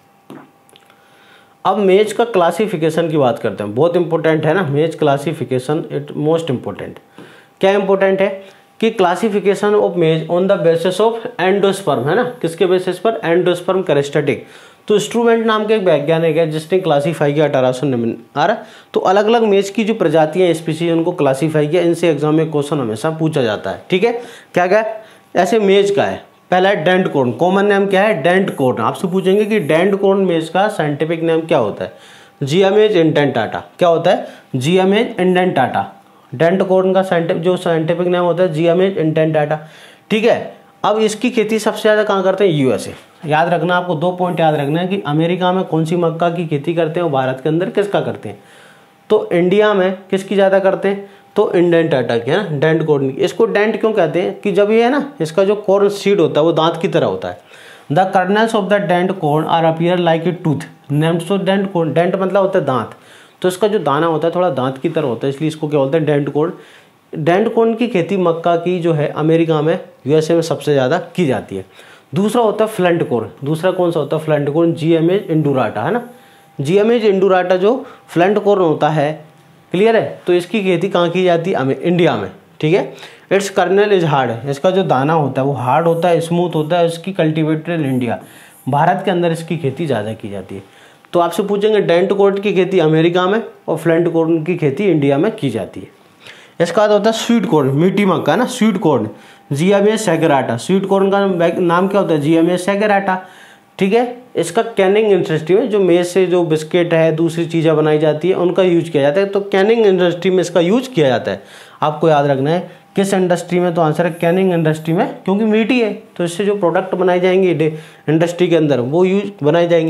अब मेज का क्लासिफिकेशन की बात करते हैं, बहुत इंपॉर्टेंट है ना maize classification, it most important. क्या इंपॉर्टेंट है कि classification of maize on the basis of endosperm, है ना, किसके बेसिस पर एंडोस्पर्म कैरेक्टरिस्टिक। तो स्ट्रूमेंट नाम के एक वैज्ञानिक है जिसने क्लासीफाई किया अठारह सौ निन्यानवे। आ रहा तो अलग अलग मेज की जो प्रजातियां स्पीसीज उनको क्लासीफाई किया। इनसे एग्जाम में क्वेश्चन हमेशा पूछा जाता है। ठीक है, क्या क्या ऐसे मेज का है। पहला है डेंट कॉर्न, कॉमन नेम क्या है डेंट कॉर्न। आपसे पूछेंगे कि डेंट कॉर्न मेज का साइंटिफिक नेम क्या होता है। जियामेज इंडेंटाटा। क्या होता है जियामेज इंडेंटाटा। डेंट कॉर्न का साइंटिफिक जो साइंटिफिक नेम होता है जियामेज इंडेंटाटा। ठीक है, अब इसकी खेती सबसे ज़्यादा कहाँ करते हैं यूएसए। याद रखना, आपको दो पॉइंट याद रखना है कि अमेरिका में कौन सी मक्का की खेती करते हैं और भारत के अंदर किसका करते हैं। तो इंडिया में किसकी ज़्यादा करते हैं तो इंडेंटाटा की, है ना, डेंट कॉर्न की। इसको डेंट क्यों कहते हैं कि जब ये है ना इसका जो कॉर्न सीड होता है वो दांत की तरह होता है। The kernels of the dent corn are appear like a tooth named so dent corn. Dent मतलब होता है दांत, तो इसका जो दाना होता है थोड़ा दांत की तरह होता है, इसलिए इसको क्या बोलते हैं डेंट कॉर्न। डेंट कॉर्न की खेती मक्का की जो है अमेरिका में यूएसए में सबसे ज़्यादा की जाती है। दूसरा होता है फ्लंट कॉर्न। दूसरा कौन सा होता है फ्लंट कॉर्न जियामेज इंडुराटा, है ना। जियामेज इंडुराटा जो फ्लंट कॉर्न होता है, क्लियर है। तो इसकी खेती कहाँ की जाती है इंडिया में। ठीक है, इट्स कर्नल इज हार्ड। इसका जो दाना होता है वो हार्ड होता है, स्मूथ होता है। इसकी कल्टिवेटेड इंडिया, भारत के अंदर इसकी खेती ज़्यादा की जाती है। तो आपसे पूछेंगे डेंट कॉर्न की खेती अमेरिका में और फ्लंट कॉर्न की खेती इंडिया में की जाती है। इसका बाद होता है स्वीट कॉर्न, मीठी मक्का ना, sweet corn zea mays saccharata. Sweet corn का नाम क्या होता है जियामेज सैगेराटा। ठीक है, इसका कैनिंग इंडस्ट्री में जो मेज से जो बिस्किट है दूसरी चीज़ें बनाई जाती है उनका यूज किया जाता है। तो कैनिंग इंडस्ट्री में इसका यूज किया जाता है। आपको याद रखना है किस इंडस्ट्री में, तो आंसर है कैनिंग इंडस्ट्री में, क्योंकि मीठी है तो इससे जो प्रोडक्ट बनाए जाएंगे इंडस्ट्री के अंदर वो यूज बनाए जाएंगे।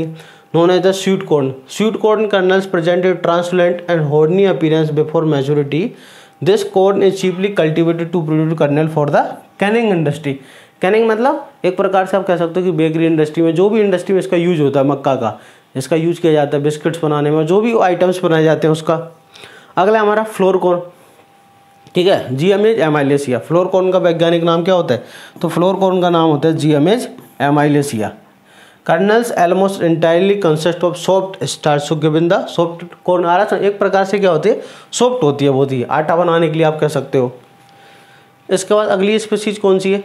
known as the sweet corn. Sweet corn kernels present a translucent and horny appearance before maturity. This corn is cheaply cultivated to produce kernel for the canning industry. Canning मतलब एक प्रकार से आप कह सकते हो कि बेकरी इंडस्ट्री में, जो भी इंडस्ट्री में इसका यूज होता है मक्का का, इसका यूज किया जाता है बिस्किट्स बनाने में, जो भी आइटम्स बनाए जाते हैं उसका। अगला हमारा फ्लोर कॉर्न, ठीक है, जियामेज एमाइलेसिया। फ्लोर कॉर्न का वैज्ञानिक नाम क्या होता है? तो फ्लोर कॉर्न का नाम होता है zea mays amylacea. Kernels almost entirely consist of soft starch given the soft corn. आ रहा एक प्रकार से क्या होती है? सॉफ्ट होती है, बहुत ही आटा बनाने के लिए आप कह सकते हो। इसके बाद अगली स्पीसीज कौन सी है?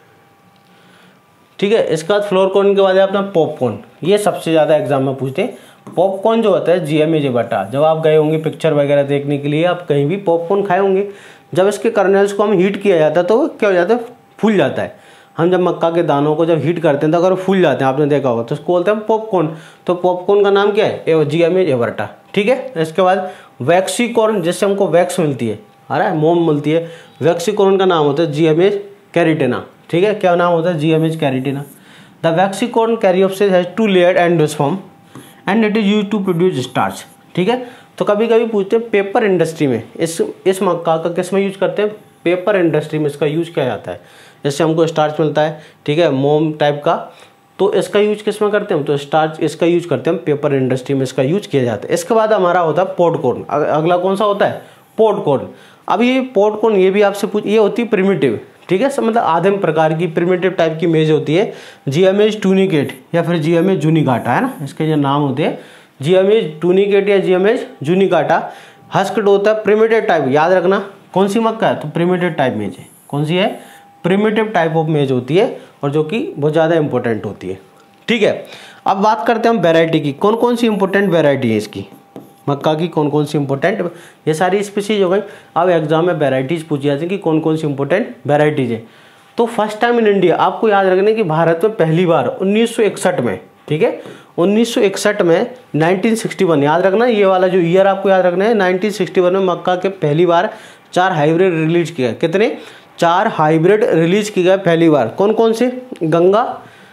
ठीक है, इसके बाद फ्लोर कॉर्न के बाद है अपना पॉपकॉर्न। ये सबसे ज़्यादा एग्जाम में पूछते हैं। पॉपकॉर्न जो होता है जियामेज एबर्टा, जब आप गए होंगे पिक्चर वगैरह देखने के लिए, आप कहीं भी पॉपकॉर्न खाए होंगे, जब इसके कर्नल्स को हम हीट किया जाता है तो क्या हो जाता है? फूल जाता है। हम जब मक्का के दानों को जब हीट करते हैं तो अगर फूल जाते हैं, आपने देखा होगा, तो उसको बोलते हैं पॉपकॉर्न। तो पॉपकॉर्न का नाम क्या है? जियामेज एबर्टा। ठीक है, इसके बाद वैक्सी कॉर्न, जिससे हमको वैक्स मिलती है, आ रहा है, मोम मिलती है। वैक्सी कॉर्न का नाम होता है जियामेज कैरिटेना। ठीक है, क्या नाम होता है? Zea mays ceratina. The waxy corn caryopsis has two layered endosperm and it is used to produce starch. ठीक है, तो कभी कभी पूछते हैं पेपर इंडस्ट्री में इस इस मक्का का किस में यूज करते हैं? पेपर इंडस्ट्री में इसका यूज किया जाता है। जैसे हमको स्टार्च मिलता है, ठीक है, मोम टाइप का, तो इसका यूज किस में करते हैं? तो स्टार्च इसका यूज करते हैं पेपर इंडस्ट्री में, इसका यूज किया जाता है। इसके बाद हमारा होता है पॉडकॉर्न। अगला कौन सा होता है? पॉडकॉर्न। अब ये पॉडकॉर्न, ये भी आपसे पूछ, ये होती है प्रिमिटिव, ठीक है, सब मतलब आधम प्रकार की प्रिमिटिव टाइप की मेज होती है। जियामेज टूनिकेट या फिर जियामेज जूनिकाटा, है ना, इसके जो नाम होते हैं, जियामेज टूनिकेट या जियामेज जूनिकाटा। हस्क्ड होता है प्रिमिटिव टाइप, याद रखना कौन सी मक्का है? तो प्रिमिटिव टाइप मेज है। कौन सी है? प्रिमिटिव टाइप ऑफ मेज होती है, और जो कि बहुत ज़्यादा इंपॉर्टेंट होती है। ठीक है, अब बात करते हैं हम वेराइटी की। कौन कौन सी इंपॉर्टेंट वेराइटी है इसकी मक्का की? कौन कौन सी इंपॉर्टेंट, ये सारी स्पीसीज हो गई। अब एग्जाम में वेराइटीज पूछी जाती है कि कौन कौन सी इंपॉर्टेंट वेराइटीज है। तो फर्स्ट टाइम इन इंडिया, आपको याद रखना कि भारत में पहली बार उन्नीस सौ इकसठ में, ठीक है, उन्नीस सौ इकसठ में नाइनटीन सिक्सटी वन, याद रखना ये वाला जो ईयर आपको याद रखना है, नाइनटीन सिक्सटी वन में मक्का के पहली बार चार हाइब्रिड रिलीज किए गए। कितने? चार हाइब्रिड रिलीज किए गए पहली बार। कौन कौन से? गंगा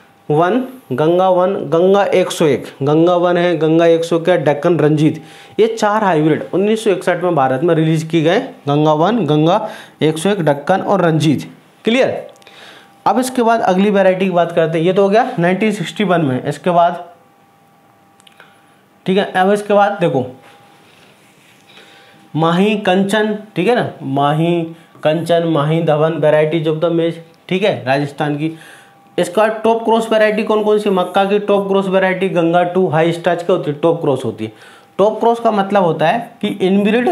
वन, गंगा वन, गंगा एक सौ एक, गंगा वन है, गंगा एक सौ क्या, डेक्कन रंजीत, ये चार हाइब्रिड उन्नीस सौ इकसठ में भारत में रिलीज की गए। गंगा वन, गंगा एक सौ एक, डेक्कन और रंजीत। क्लियर? अब इसके बाद अगली वैरायटी की बात करते हैं। ये तो हो गया नाइनटीन सिक्सटी वन में। इसके बाद, ठीक है, अब इसके बाद देखो माही कंचन, ठीक है ना, Mahi Kanchan, Mahi Dhawan variety of the maize, ठीक है, राजस्थान की। इसका टॉप क्रॉस वैरायटी कौन कौन सी? मक्का की top cross variety Ganga two high starch क्या होती है? टॉप क्रॉस होती है। टॉप क्रॉस का मतलब होता है कि इनब्रीड,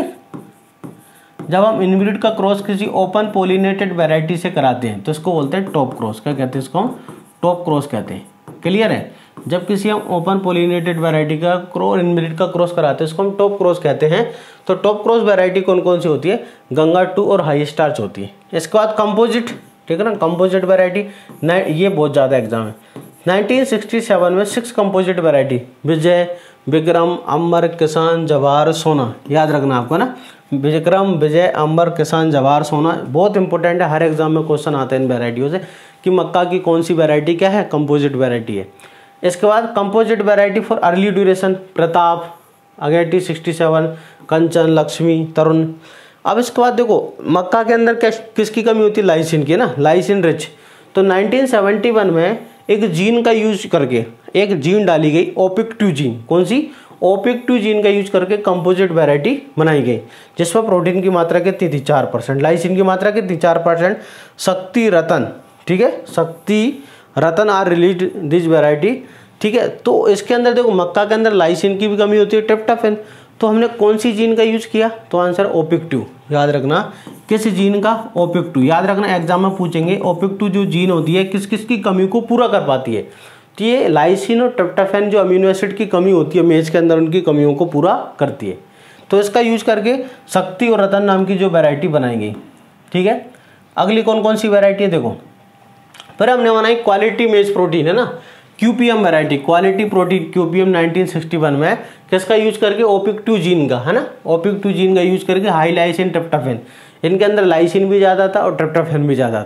जब हम इनब्रीड का क्रॉस किसी ओपन पोलिनेटेड वैरायटी से कराते हैं तो इसको बोलते हैं टॉप क्रॉस। क्या कहते हैं इसको? टॉप क्रॉस कहते हैं। क्लियर है? जब किसी हम ओपन पोलिनेटेड वैरायटी का क्रॉस इनब्रीड का क्रॉस कराते हैं इसको हम टॉप क्रॉस कहते हैं। तो टॉप क्रॉस वैरायटी कौन कौन सी होती है? गंगा टू और हाई स्टार्च होती है। इसके बाद कंपोजिट, ठीक है ना, कंपोजिट वैरायटी, ये बहुत ज़्यादा एग्जाम है। नाइनटीन सिक्सटी सेवन में six composite variety, Vijay, Vikram, Amar, Kisan, Jawahar, सोना, याद रखना आपको ना, विक्रम, विजय, अमर, किसान, जवाहर, सोना, बहुत इंपॉर्टेंट है। हर एग्जाम में क्वेश्चन आते हैं इन वैरायटियों से कि मक्का की कौन सी वैरायटी क्या है? कंपोजिट वैरायटी है। इसके बाद composite variety for early duration, Pratap, Ageti sixty seven, Kanchan, Lakshmi, Tarun. अब इसके बाद देखो मक्का के अंदर क्या किसकी कमी होती है? लाइसिन की ना, लाइसिन रिच। तो नाइनटीन सेवेंटी वन में एक जीन का यूज करके एक जीन डाली गई, ओपिक टू जीन। कौन सी? ओपिक टू जीन का यूज करके कंपोजिट वैरायटी बनाई गई, जिसमें प्रोटीन की मात्रा कितनी थी? चार परसेंट। लाइसिन की मात्रा कितनी? चार परसेंट। शक्ति रतन, ठीक है, Shakti Ratan are release this variety, ठीक है। तो इसके अंदर देखो मक्का के अंदर लाइसिन की भी कमी होती है, ट्रिप्टोफैन। तो हमने कौन सी जीन का यूज किया? तो आंसर ओपिक टू, याद रखना। किस जीन का? ओपिक टू, याद रखना, एग्जाम में पूछेंगे। ओपिक टू जो जीन होती है किस किस की कमी को पूरा कर पाती है? तो ये लाइसिन और ट्रिप्टोफैन जो अमीनो एसिड की कमी होती है मेज के अंदर, उनकी कमियों को पूरा करती है। तो इसका यूज करके शक्ति और रतन नाम की जो वैरायटी बनाई गई, ठीक है। अगली कौन कौन सी वैरायटी है देखो, फिर हमने बनाई क्वालिटी मेज प्रोटीन, है ना, QPM variety, quality protein QPM nineteen sixty one में किसका यूज करके? ओपिक टू जीन का, है ना, ओपिक टू जीन का यूज करके हाई लाइसिन ट्रिप्टोफैन। इनके अंदर लाइसिन भी ज़्यादा था और ट्रिप्टोफैन भी ज़्यादा था।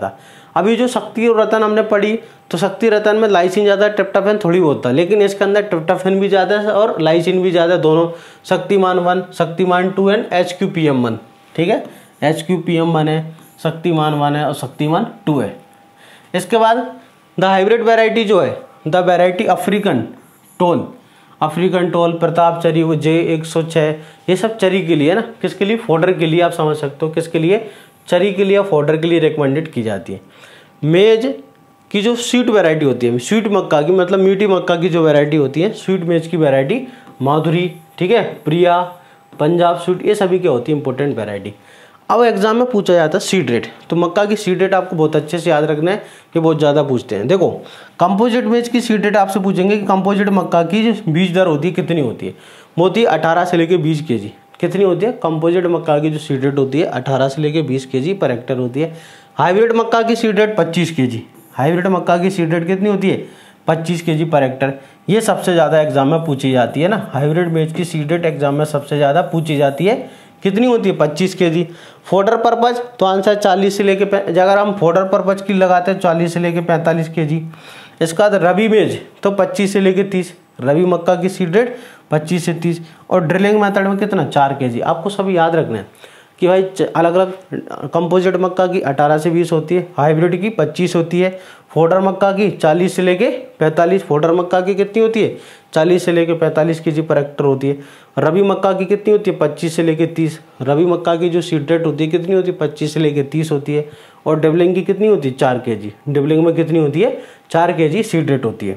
अभी जो शक्ति और रतन हमने पढ़ी, तो शक्ति रतन में लाइसिन ज़्यादा है, ट्रिप्टोफैन थोड़ी बहुत था, लेकिन इसके अंदर ट्रिप्टोफैन भी ज़्यादा है और लाइसिन भी ज़्यादा है, दोनों। Shaktiman one, Shaktiman two and H Q P M one, ठीक है, H Q P M one है, शक्तिमान वन है और शक्तिमान टू है। इसके बाद द हाइब्रिड वेराइटी जो है, the variety African tall, African tall, Pratap Chari, वो जे एक सौ छः, ये सब चरी के लिए है ना, किसके लिए, फोडर के लिए, आप समझ सकते हो किसके लिए, चरी के लिए या फोडर के लिए रिकमेंडेड की जाती है। मेज की जो स्वीट वैरायटी होती है, स्वीट मक्का की मतलब मीठी मक्का की जो वैरायटी होती है, स्वीट मेज की वैरायटी माधुरी, ठीक है, प्रिया, पंजाब स्वीट, ये सभी क्या होती है इंपॉर्टेंट वैरायटी। अब एग्जाम में पूछा जाता है सीड रेट, तो मक्का की सीड रेट आपको बहुत अच्छे से याद रखना है कि बहुत ज़्यादा पूछते हैं। देखो कंपोजिट मेज की सीड रेट आपसे पूछेंगे कि कंपोजिट मक्का की जो बीज दर होती है कितनी होती है, वो होती है अठारह से लेकर बीस के जी। कितनी होती है कंपोजिट मक्का की जो सीड रेट होती है, अठारह से लेकर बीस के जी पर हेक्टेयर होती है। हाइब्रिड मक्का की सीड रेट पच्चीस के जी, हाइब्रिड मक्का की सीड रेट कितनी होती है, पच्चीस के जी पर हेक्टेयर। ये सबसे ज़्यादा एग्जाम में पूछी जाती है ना, हाइब्रिड मेज की सीड रेट एग्जाम में सबसे ज़्यादा पूछी जाती है, कितनी होती है, पच्चीस के जी। फोडर पर्पज तो आंसर चालीस से लेके, अगर हम फोडर पर्पज की लगाते हैं चालीस से लेके पैंतालीस के जी। इसका बाद रबी मेज तो पच्चीस से लेके तीस, रबी मक्का की सीड रेट पच्चीस से तीस, और ड्रिलिंग मेथड में कितना, चार के जी। आपको सभी याद रखना है कि भाई अलग अलग कंपोजिट मक्का की अठारह से बीस होती है, हाइब्रिड की पच्चीस होती है, फोडर मक्का की चालीस से लेके पैंतालीस, फोडर मक्का की कितनी होती है, चालीस से लेके पैंतालीस के जी पर हेक्टर होती है। रबी मक्का की कितनी होती है, पच्चीस से लेके तीस, रबी मक्का की जो सीड रेट होती है कितनी होती है, पच्चीस से लेके तीस होती है। और डिबलिंग की कितनी होती है, चार के जी, डिबलिंग में कितनी होती है, चार के जी सीड रेट होती है।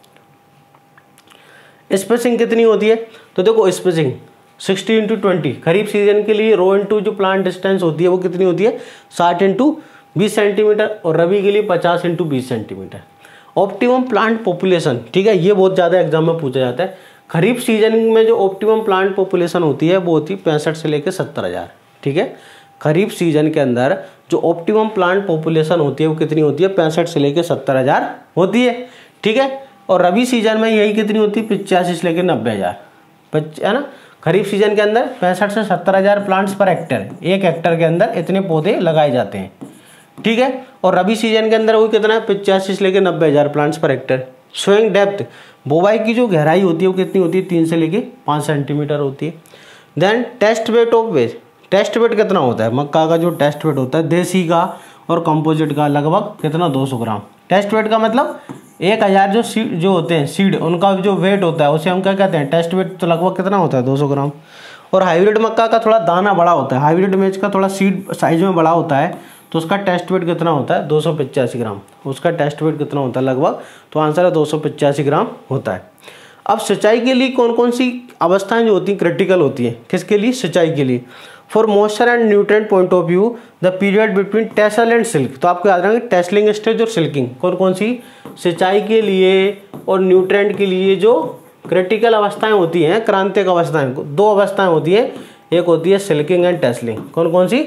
स्पेसिंग कितनी होती है, तो देखो spacing sixty into twenty, kharif season के लिए रो इंटू जो प्लांट डिस्टेंस होती है वो कितनी होती है, साठ इंटू बीस सेंटीमीटर, और रबी के लिए पचास इंटू बीस सेंटीमीटर। ऑप्टिमम प्लांट पॉपुलेशन, ठीक है, ये बहुत ज़्यादा एग्जाम में पूछा जाता है। खरीफ सीजन में जो ऑप्टिमम प्लांट पॉपुलेशन होती है वो होती है पैंसठ से लेकर सत्तर हज़ार, ठीक है। खरीफ सीजन के अंदर जो ऑप्टिमम प्लांट पॉपुलेशन होती है वो कितनी होती है, पैंसठ से लेकर सत्तर हज़ार होती है, ठीक है। और रबी सीजन में यही कितनी होती है, पचासी से लेकर नब्बे हज़ार, है ना। खरीफ सीजन के अंदर पैंसठ से सत्तर हज़ार प्लांट्स पर हेक्टर, एक हेक्टर के अंदर इतने पौधे लगाए जाते हैं, ठीक है। और रबी सीजन के अंदर वो कितना है, पचासी से लेकर नब्बे हज़ार plants per hectare. Sowing depth, बोवाई की जो गहराई होती है वो कितनी होती है, तीन से लेकर पाँच सेंटीमीटर होती है। देन टेस्ट वेट ऑफ वेज, टेस्ट वेट कितना होता है, मक्का का जो टेस्ट वेट होता है देसी का और कंपोजिट का लगभग कितना, दो सौ ग्राम। टेस्ट वेट का मतलब एक हज़ार जो सीड जो होते हैं सीड, उनका जो वेट होता है उसे हम क्या कहते हैं, टेस्ट वेट, तो लगभग कितना होता है, दो सौ ग्राम। और हाइब्रिड मक्का का थोड़ा दाना बड़ा होता है, हाइब्रिड मेज का थोड़ा सीड साइज में बड़ा होता है, तो उसका टेस्ट वेट कितना होता है, दो सौ पचासी ग्राम। उसका टेस्ट वेट कितना होता है लगभग, तो आंसर है दो सौ पचासी ग्राम होता है। अब सिंचाई के लिए कौन कौन सी अवस्थाएं जो होती हैं क्रिटिकल होती हैं, किसके लिए, सिंचाई के लिए। For moisture and nutrient point of view the period between tassel and silk, तो आपको याद रखेंगे टेसलिंग स्टेज और सिल्किंग, कौन कौन सी सिंचाई के लिए और न्यूट्रिएंट के लिए जो क्रिटिकल अवस्थाएं होती हैं, क्रांतिक अवस्थाएं, दो अवस्थाएं होती है, एक होती है सिल्किंग एंड टेसलिंग। कौन कौन सी,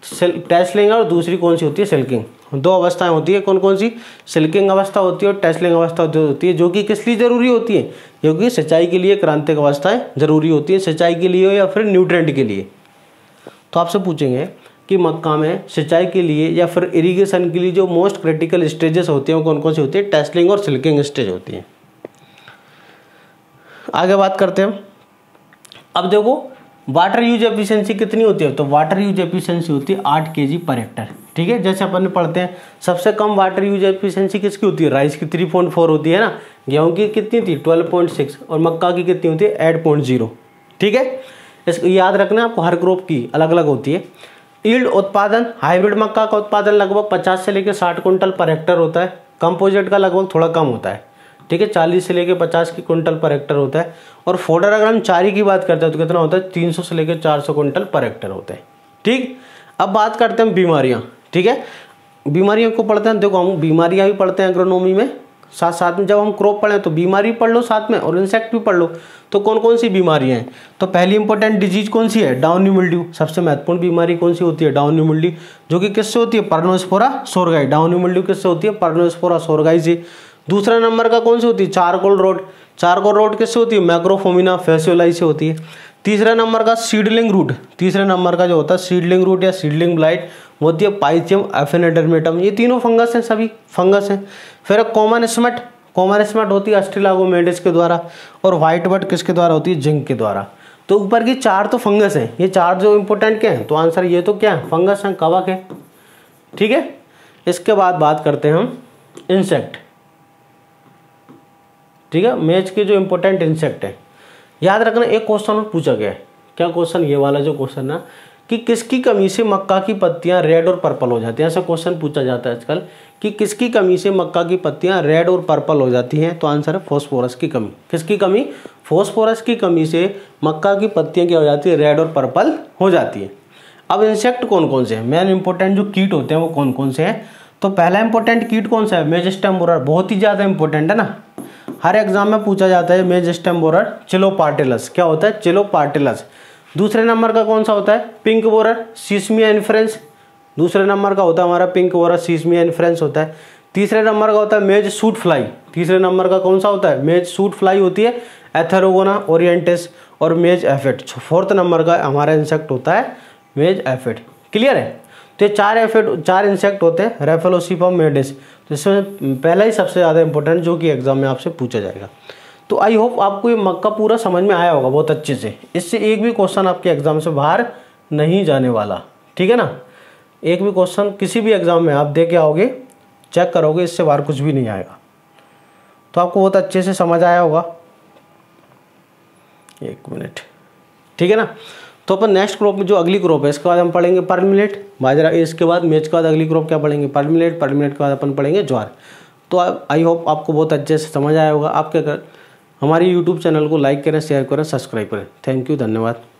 टेसलिंग और दूसरी कौन सी होती है, सिल्किंग। दो अवस्थाएं होती है, कौन कौन सी, सिल्किंग अवस्था होती है और टेसलिंग अवस्था होती है, जो कि किस लिए जरूरी होती है, क्योंकि सिंचाई के लिए क्रांतिक अवस्थाएं जरूरी होती है, सिंचाई के लिए या फिर न्यूट्रिएंट के लिए। तो आपसे पूछेंगे कि मक्का में सिंचाई के लिए या फिर इरिगेशन के लिए जो मोस्ट क्रिटिकल स्टेजेस होते हैं वो कौन कौन सी होती है, टेसलिंग और सिल्किंग स्टेज होती है। आगे बात करते हैं। अब देखो वाटर यूज एफिशिएंसी कितनी होती है, तो वाटर यूज एफिशिएंसी होती है आठ केजी पर हेक्टर, ठीक है। जैसे अपन पढ़ते हैं सबसे कम वाटर यूज एफिशिएंसी किसकी होती है, राइस की थ्री पॉइंट फोर होती है ना, गेहूं की कितनी थी ट्वेल्व पॉइंट सिक्स, और मक्का की कितनी होती है एट पॉइंट जीरो, ठीक है। इसको याद रखना आपको, हर क्रॉप की अलग अलग होती है। यील्ड उत्पादन, हाइब्रिड मक्का का उत्पादन लगभग पचास से लेकर साठ कुंटल पर हेक्टर होता है, कंपोजिट का लगभग थोड़ा कम होता है, ठीक है, चालीस से लेकर पचास की कुंटल पर हेक्टर होता है। और फोडर अगर हम चारी की बात करते हैं तो कितना होता है, तीन सौ से लेकर चार सौ कुंटल पर हेक्टर होता है, ठीक। अब बात करते हैं बीमारियाँ, ठीक है, बीमारियों को पढ़ते हैं। देखो हम बीमारियाँ भी पढ़ते हैं एग्रोनॉमी में, साथ साथ में जब हम क्रॉप पढ़ें तो बीमारी पढ़ लो साथ में और इंसेक्ट भी पढ़ लो। तो कौन कौन सी बीमारियां हैं, तो पहली इंपॉर्टेंट डिजीज कौन सी है, डाउनी मिल्ड्यू। सबसे महत्वपूर्ण बीमारी कौन सी होती है, डाउनी मिल्ड्यू, जो कि किससे होती है, पर्नोस्पोरा सोरगाई। डाउनी मिल्ड्यू किससे होती है, पर्नोस्पोरा सोरगाई से। दूसरा नंबर का कौन सी होती है, चारकोल रोट। चारकोल रोट किससे होती है, मैक्रोफोमिना फैसियोलाई से होती है। तीसरा नंबर का सीडलिंग रूट, तीसरे नंबर का जो होता है सीडलिंग रूट या सीडलिंग ब्लाइट, वो होती है पाइथियम एफिनिडर्मेटम, ये तीनों फंगस हैं, सभी फंगस हैं। फिर कॉमन स्मट, कॉमन स्मट होती है एस्ट्रेलागोमेडिस के द्वारा, और व्हाइट बट किसके द्वारा होती है, जिंक के द्वारा। तो ऊपर की चार तो फंगस हैं, ये चार जो इंपॉर्टेंट क्या हैं, तो आंसर ये तो क्या है, फंगस हैं, कवक है, ठीक है। इसके बाद बात करते हैं हम इंसेक्ट, ठीक है। मेज के जो इंपॉर्टेंट इंसेक्ट है, याद रखना एक क्वेश्चन और पूछा गया है, क्या क्वेश्चन, ये वाला जो क्वेश्चन ना, कि किसकी कमी से मक्का की पत्तियां रेड और पर्पल हो जाती हैं। ऐसा क्वेश्चन पूछा जाता है आजकल कि किसकी कमी से मक्का की पत्तियां रेड और पर्पल हो जाती हैं, तो आंसर है फॉस्फोरस की कमी। किसकी कमी, फॉस्फोरस की कमी से मक्का की पत्तियां क्या हो जाती है, रेड और पर्पल हो जाती है। अब इंसेक्ट कौन कौन से हैं, मेन इंपॉर्टेंट जो कीट होते हैं वो कौन कौन से हैं, तो पहला इंपॉर्टेंट कीट कौन सा है, मेजस्टेम बोरर, बहुत ही ज़्यादा इंपॉर्टेंट है ना, हर एग्जाम में पूछा जाता है। मेजस्टेम बोरर, चिलोपार्टिलस, क्या होता है, चिलोपार्टिलस। दूसरे नंबर का कौन सा होता है, पिंक बोरर, सीसमिया इन्फ्रेंस, दूसरे नंबर का होता है हमारा पिंक बोरर, सीसमिया इन्फ्रेंस होता है। तीसरे नंबर का होता है मेज सूट फ्लाई, तीसरे नंबर का कौन सा होता है, मेज सूट फ्लाई होती है, एथेरोगोना ओरिएंटिस और मेज एफिड। फोर्थ नंबर का हमारा इंसेक्ट होता है मेज एफिड। क्लियर है, तो ये चार एफिड, चार इंसेक्ट होते हैं, रेफेलोसिफम मेडिस। तो इसमें पहला ही सबसे ज़्यादा इंपॉर्टेंट जो कि एग्जाम में आपसे पूछा जाएगा। तो आई होप आपको ये मक्का पूरा समझ में आया होगा बहुत अच्छे से, इससे एक भी क्वेश्चन आपके एग्जाम से बाहर नहीं जाने वाला, ठीक है ना। एक भी क्वेश्चन किसी भी एग्जाम में आप दे के आओगे, चेक करोगे, इससे बाहर कुछ भी नहीं आएगा। तो आपको बहुत अच्छे से समझ आया होगा, एक मिनट, ठीक है ना। तो अपन नेक्स्ट क्रॉप में जो अगली क्रॉप है, इसके बाद हम पढ़ेंगे पर्मिलेट बाजरा, इसके बाद मेज के बाद अगली क्रॉप क्या पढ़ेंगे, पर्मिलेट, पर्मिलेट के बाद अपन पढ़ेंगे ज्वार। तो आई होप आपको बहुत अच्छे से समझ आया होगा। आप क्या कर, हमारी यूट्यूब चैनल को लाइक करें, शेयर करें, सब्सक्राइब करें। थैंक यू, धन्यवाद।